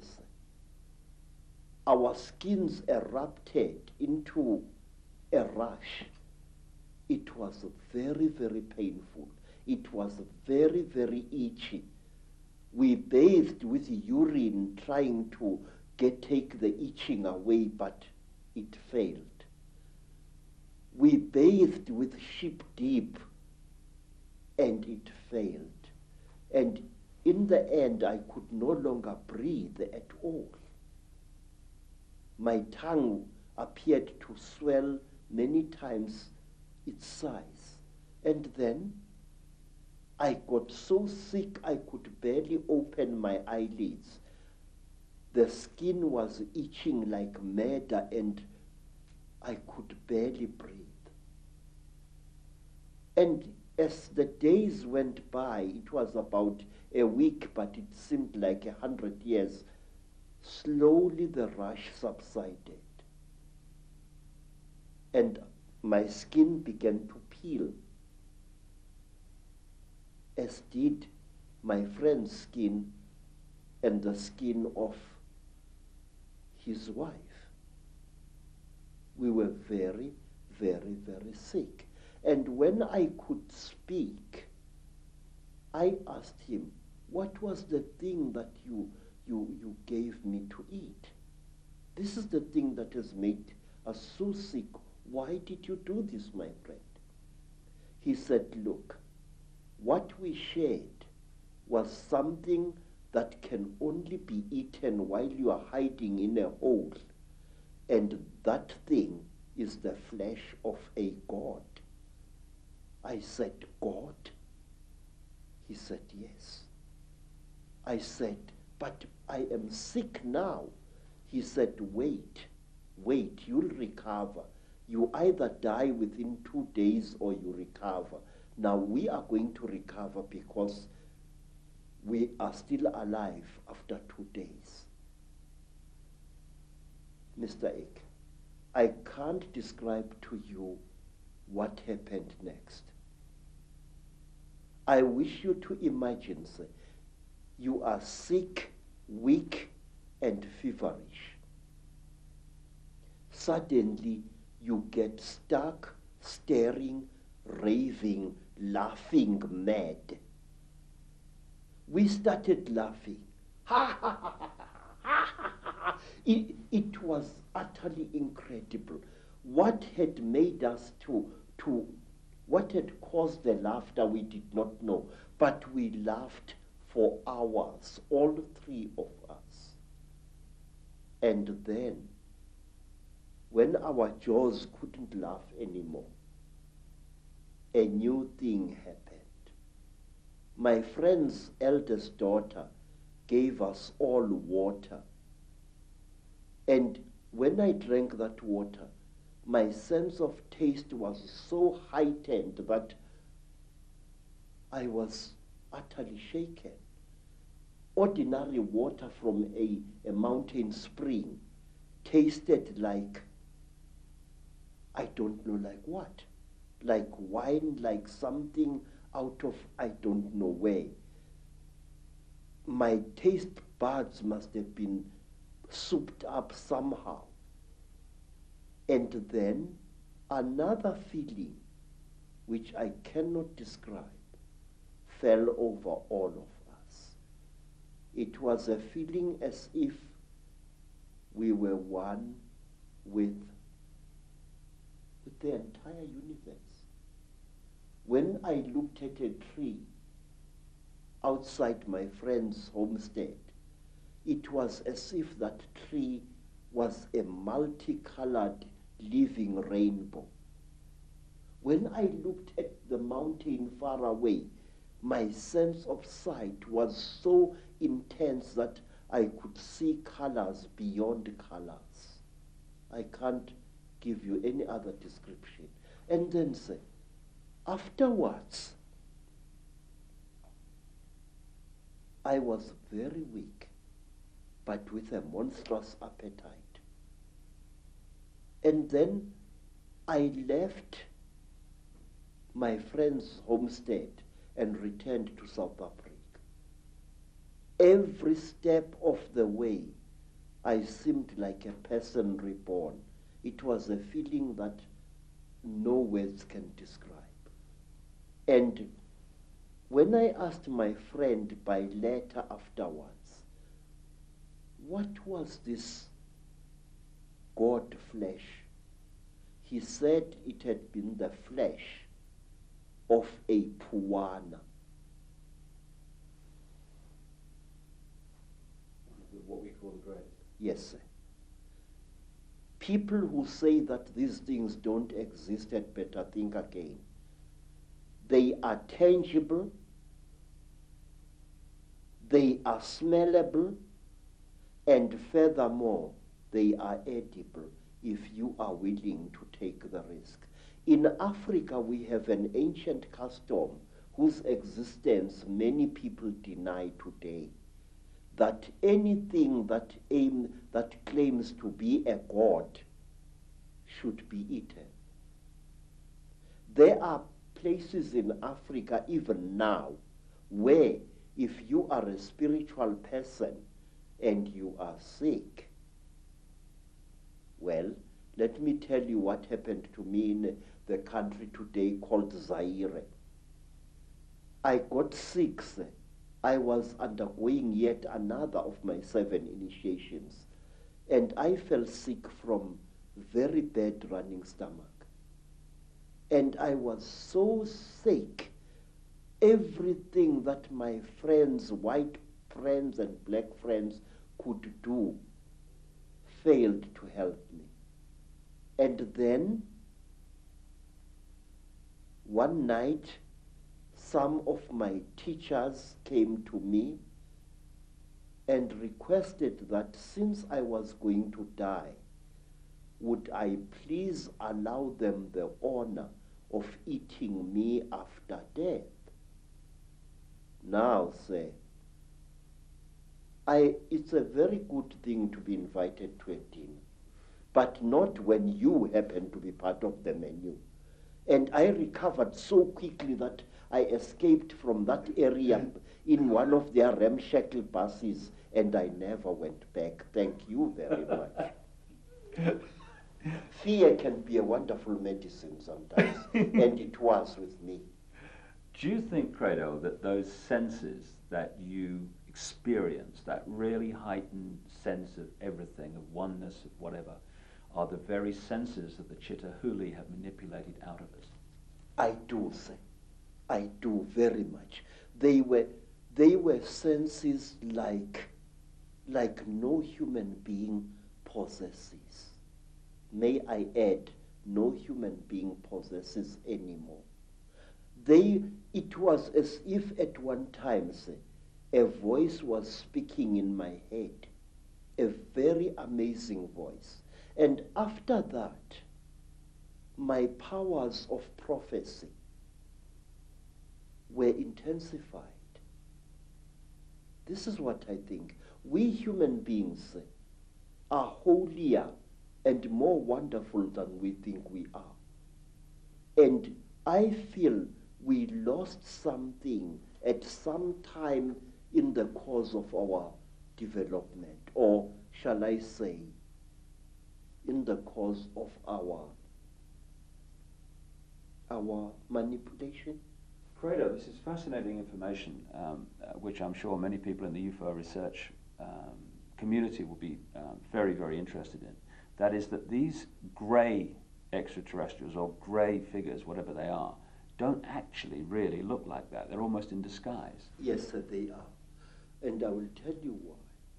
Our skins erupted into a rash. It was very, very painful. It was very, very itchy. We bathed with urine trying to get, take the itching away, but it failed. We bathed with sheep dip, and it failed. And in the end, I could no longer breathe at all. My tongue appeared to swell many times its size. And then I got so sick I could barely open my eyelids. The skin was itching like mad and I could barely breathe. And as the days went by, it was about a week, but it seemed like a hundred years, slowly the rash subsided. And my skin began to peel, as did my friend's skin and the skin of his wife. We were very, very, very sick. And when I could speak, I asked him, what was the thing that you, you, you gave me to eat? This is the thing that has made us so sick. Why did you do this, my friend? He said, look, what we shared was something that can only be eaten while you are hiding in a hole. And that thing is the flesh of a god. I said, God? He said, yes. I said, but I am sick now. He said, wait, wait, you'll recover. You either die within two days or you recover. Now we are going to recover because we are still alive after two days. Mister Ek, I can't describe to you what happened next. I wish you to imagine, sir, you are sick, weak, and feverish. Suddenly, you get stuck, staring, raving, laughing mad. We started laughing. Ha ha ha ha ha ha ha. It, it was utterly incredible. What had made us to, to, what had caused the laughter we did not know, but we laughed for hours, all three of us. And then, when our jaws couldn't laugh anymore, a new thing happened. My friend's eldest daughter gave us all water. And when I drank that water, my sense of taste was so heightened that I was utterly shaken. Ordinary water from a, a mountain spring tasted like, I don't know like what, like wine, like something out of I don't know where. My taste buds must have been souped up somehow. And then another feeling, which I cannot describe, fell over all of us. It was a feeling as if we were one with, with the entire universe. When I looked at a tree outside my friend's homestead, it was as if that tree was a multicolored living rainbow. When I looked at the mountain far away, my sense of sight was so intense that I could see colors beyond colors. I can't give you any other description. And then say, afterwards, I was very weak, but with a monstrous appetite. And then I left my friend's homestead and returned to South Africa. Every step of the way, I seemed like a person reborn. It was a feeling that no words can describe. And when I asked my friend by letter afterwards, what was this God flesh? He said it had been the flesh of a puana. What we call the grave. Yes, sir. People who say that these things don't exist had better think again. They are tangible, They are smellable, and furthermore, they are edible if you are willing to take the risk. In Africa, we have an ancient custom whose existence many people deny today, that anything that aim, that claims to be a god should be eaten. There are places in Africa even now where if you are a spiritual person and you are sick, well, let me tell you what happened to me in the country today called Zaire. I got sick. I was undergoing yet another of my seven initiations, and I fell sick from very bad running stomach. And I was so sick, everything that my friends, white friends and black friends could do failed to help me. And then, one night, some of my teachers came to me and requested that since I was going to die, would I please allow them the honor of eating me after death? Now, say, I, it's a very good thing to be invited to a dinner, but not when you happen to be part of the menu. And I recovered so quickly that I escaped from that area in one of their ramshackle buses, and I never went back. Thank you very much. Fear can be a wonderful medicine sometimes, and it was with me. Do you think, Credo, that those senses that you experience, that really heightened sense of everything, of oneness, of whatever, are the very senses that the Chittahuli have manipulated out of us? I do, sir. I do very much. They were, they were senses like, like no human being possesses. May I add, no human being possesses anymore. They, it was as if at one time, say, a voice was speaking in my head, a very amazing voice. And after that, my powers of prophecy were intensified. This is what I think. We human beings are holier and more wonderful than we think we are. And I feel we lost something at some time in the course of our development, or shall I say, in the course of our, our manipulation. Credo, this is fascinating information, um, uh, which I'm sure many people in the U F O research um, community will be um, very, very interested in. That is that these grey extraterrestrials, or grey figures, whatever they are, don't actually really look like that. They're almost in disguise. Yes, sir, they are. And I will tell you why.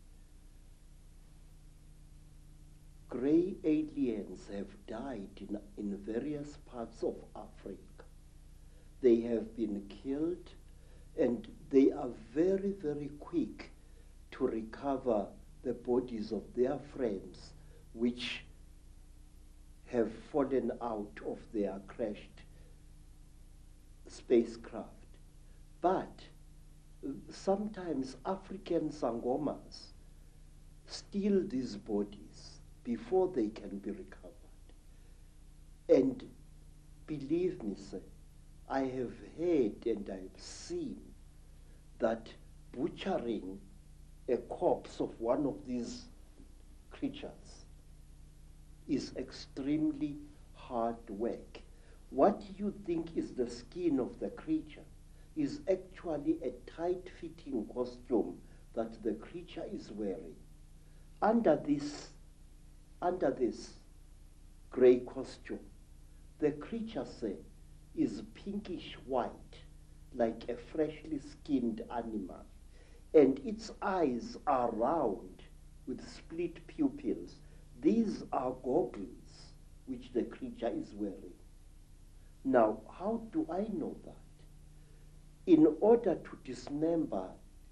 Grey aliens have died in, in various parts of Africa. They have been killed, and they are very, very quick to recover the bodies of their friends which have fallen out of their crashed spacecraft. But sometimes African sangomas steal these bodies before they can be recovered. And believe me, sir, I have heard and I've seen that butchering a corpse of one of these creatures is extremely hard work. What you think is the skin of the creature is actually a tight-fitting costume that the creature is wearing. Under this, under this gray costume, the creature, say, is pinkish white, like a freshly skinned animal, and its eyes are round with split pupils. These are goggles which the creature is wearing. Now, how do I know that? In order to dismember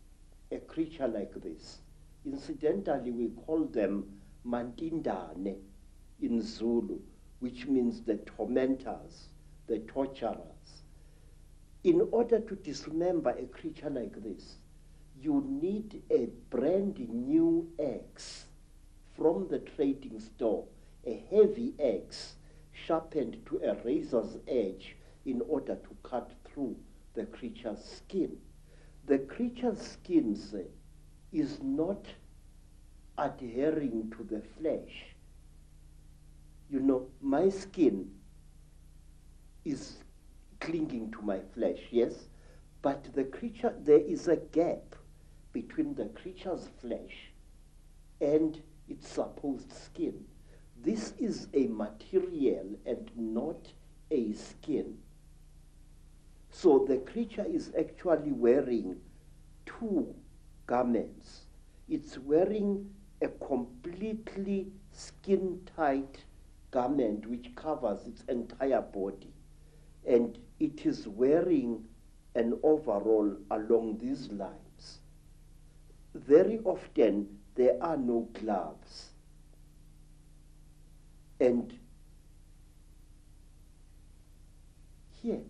a creature like this. Incidentally, we call them Mantindane in Zulu, which means the tormentors, the torturers. In order to dismember a creature like this, you need a brand new axe from the trading store, a heavy axe sharpened to a razor's edge in order to cut through the creature's skin. The creature's skin say, is not adhering to the flesh. You know, my skin is clinging to my flesh, yes? But the creature, there is a gap between the creature's flesh and its supposed skin. This is a material and not a skin. So the creature is actually wearing two garments. It's wearing a completely skin-tight garment which covers its entire body. And it is wearing an overall along these lines. Very often there are no gloves. And here,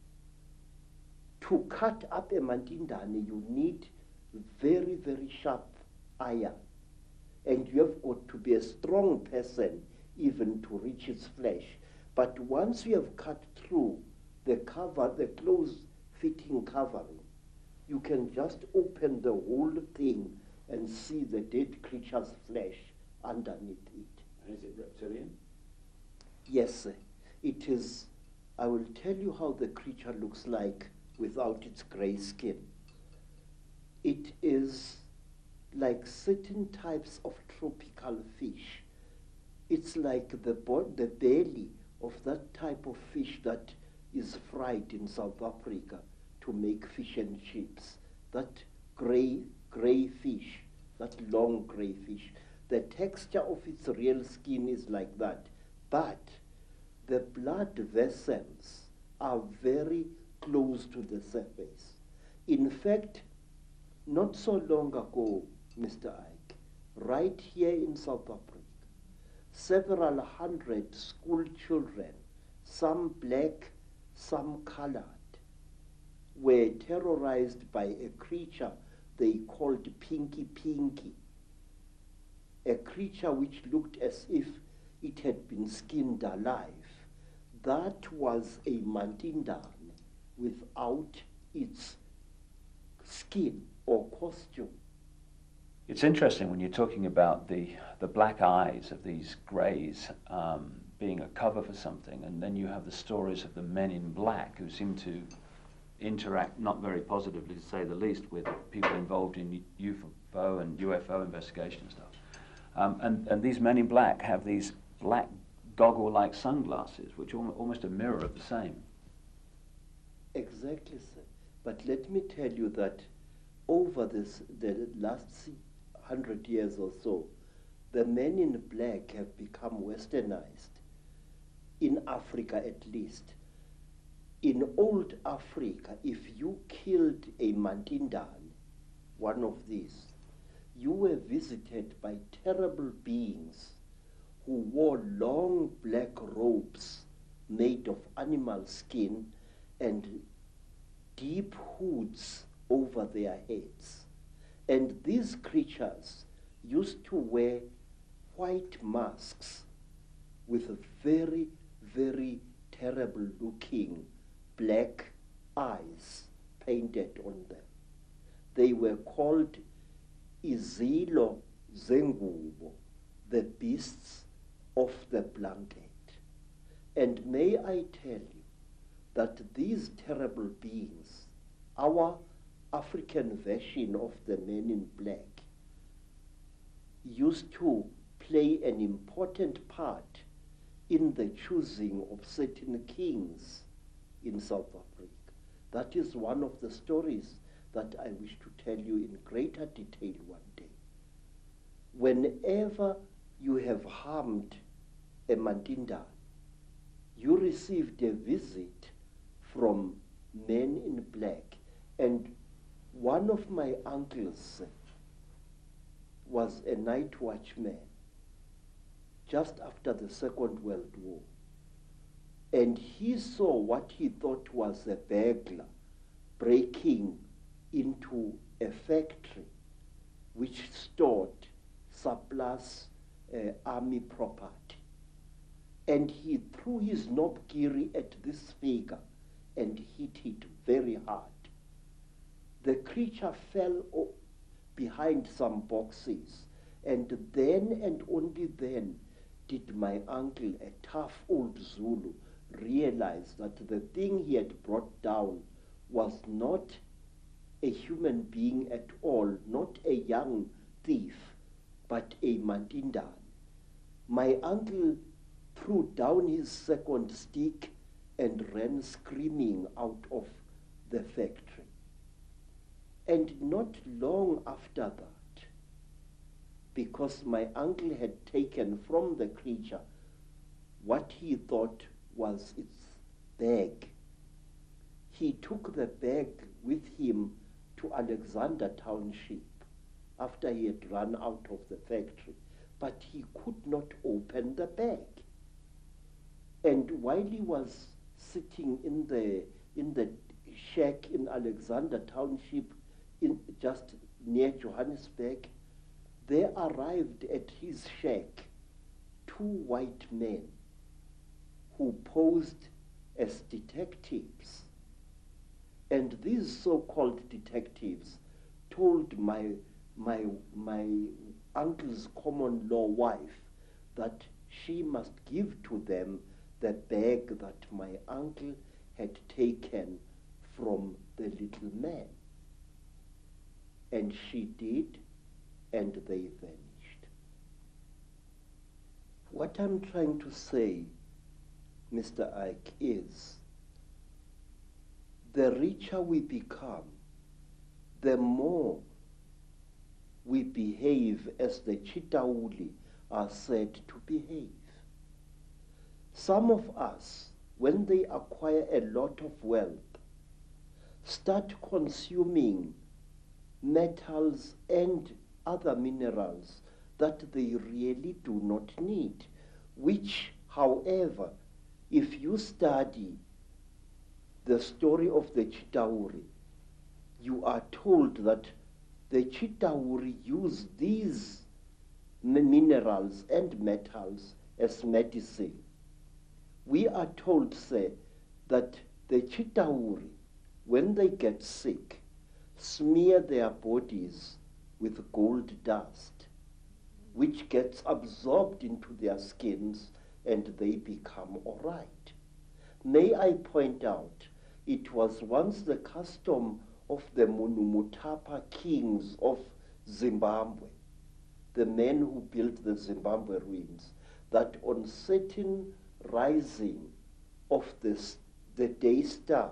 to cut up a Mantindane, you need very, very sharp iron. And you have got to be a strong person even to reach its flesh. But once you have cut through the cover, the close-fitting covering, you can just open the whole thing and see the dead creature's flesh underneath it. And is it reptilian? Yes, sir. It is. I will tell you how the creature looks like without its gray skin. It is like certain types of tropical fish. It's like the, bo the belly of that type of fish that is fried in South Africa to make fish and chips. That gray, gray fish, that long gray fish. The texture of its real skin is like that, but the blood vessels are very close to the surface. In fact, not so long ago, Mister Ike, right here in South Africa, several hundred school children, some black, some colored, were terrorized by a creature they called Pinky Pinky, a creature which looked as if it had been skinned alive. That was a Mantindane without its skin or costume. It's interesting when you're talking about the, the black eyes of these greys um, being a cover for something, and then you have the stories of the men in black who seem to interact not very positively, to say the least, with people involved in U F O and U F O investigation and stuff. Um, and, and these men in black have these black goggle-like sunglasses, which are almost a mirror of the same. Exactly, sir. But let me tell you that over this, the last hundred years or so, the men in black have become westernized, in Africa at least. In old Africa, if you killed a Mantindane, one of these, you were visited by terrible beings who wore long black robes made of animal skin and deep hoods over their heads. And these creatures used to wear white masks with very, very terrible looking black eyes painted on them. They were called Izilo Zengubo, the beasts of the blanket. And may I tell you that these terrible beings, our African version of the men in black, used to play an important part in the choosing of certain kings in South Africa. That is one of the stories that I wish to tell you in greater detail one day. Whenever you have harmed a Mantindane, you received a visit from men in black, and one of my uncles was a night watchman just after the Second World War. And he saw what he thought was a burglar breaking into a factory which stored surplus uh, army property. And he threw his knobgiri at this figure and hit it very hard. The creature fell behind some boxes, and then and only then did my uncle, a tough old Zulu, realize that the thing he had brought down was not a human being at all, not a young thief, but a Mandindan. My uncle threw down his second stick and ran screaming out of the factory. And not long after that, because my uncle had taken from the creature what he thought was its bag, he took the bag with him to Alexander Township after he had run out of the factory, but he could not open the bag. And while he was sitting in the in the shack in Alexander Township, in just near Johannesburg, there arrived at his shack two white men who posed as detectives. And these so-called detectives told my, my, my uncle's common law wife that she must give to them the bag that my uncle had taken from the little man. And she did, and they vanished. What I'm trying to say, Mister Ike, is the richer we become, the more we behave as the Chitauli are said to behave. Some of us, when they acquire a lot of wealth, start consuming metals and other minerals that they really do not need, which, however, if you study the story of the Chitauri, you are told that the Chitauri use these minerals and metals as medicine. We are told, say, that the Chitauri, when they get sick, smear their bodies with gold dust, which gets absorbed into their skins and they become all right. May I point out, it was once the custom of the Munumutapa kings of Zimbabwe, the men who built the Zimbabwe ruins, that on certain rising of this, the day star,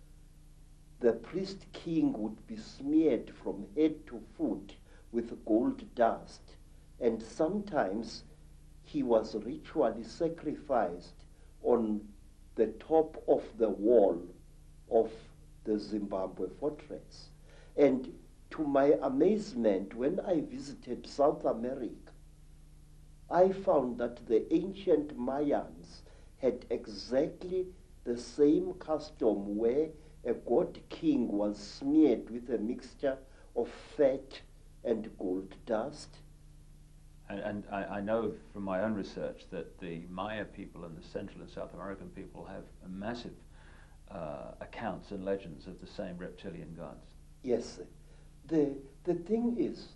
the priest king would be smeared from head to foot with gold dust, and sometimes he was ritually sacrificed on the top of the wall of the Zimbabwe fortress. And to my amazement, when I visited South America, I found that the ancient Mayans had exactly the same custom where a god king was smeared with a mixture of fat and gold dust. And, and I, I know from my own research that the Maya people and the Central and South American people have a massive uh, accounts and legends of the same reptilian gods. Yes. The, the thing is,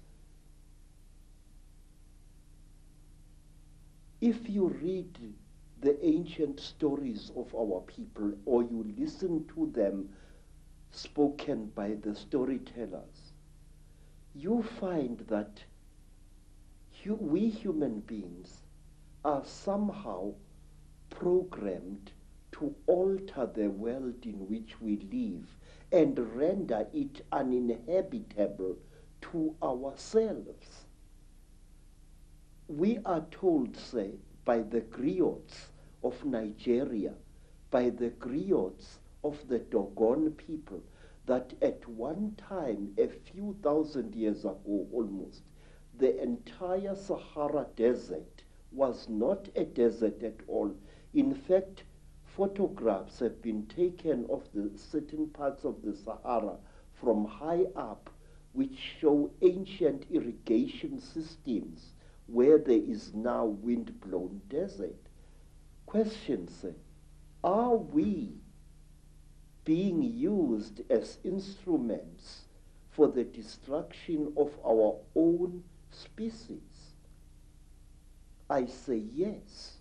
if you read the ancient stories of our people, or you listen to them spoken by the storytellers, you find that hu we human beings are somehow programmed to alter the world in which we live and render it uninhabitable to ourselves. We are told, say, by the griots of Nigeria, by the griots of the Dogon people, that at one time, a few thousand years ago almost, the entire Sahara Desert was not a desert at all. In fact, photographs have been taken of the certain parts of the Sahara from high up, which show ancient irrigation systems where there is now wind-blown desert. Questions, are we being used as instruments for the destruction of our own species? I say yes.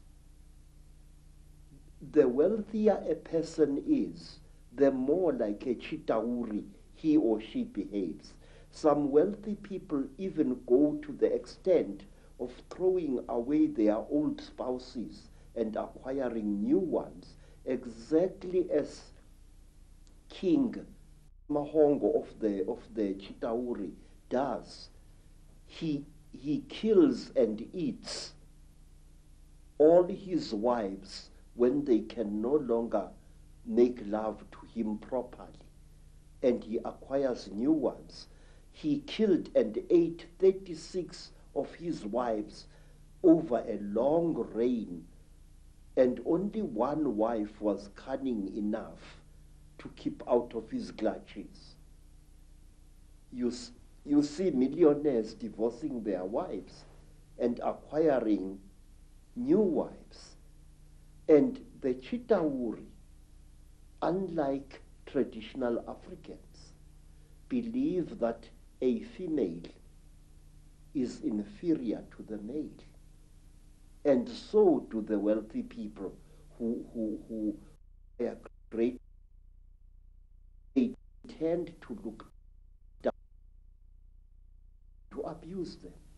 The wealthier a person is, the more like a Chitauri he or she behaves. Some wealthy people even go to the extent of throwing away their old spouses and acquiring new ones, exactly as King Mahongo of the, of the Chitauri does. He, he kills and eats all his wives when they can no longer make love to him properly, and he acquires new ones. He killed and ate thirty-six of his wives over a long reign, and only one wife was cunning enough to keep out of his clutches. You, you see millionaires divorcing their wives and acquiring new wives. And the Chitauri, unlike traditional Africans, believe that a female is inferior to the male. And so do the wealthy people who, who, who are great. They tend to look down, to abuse them.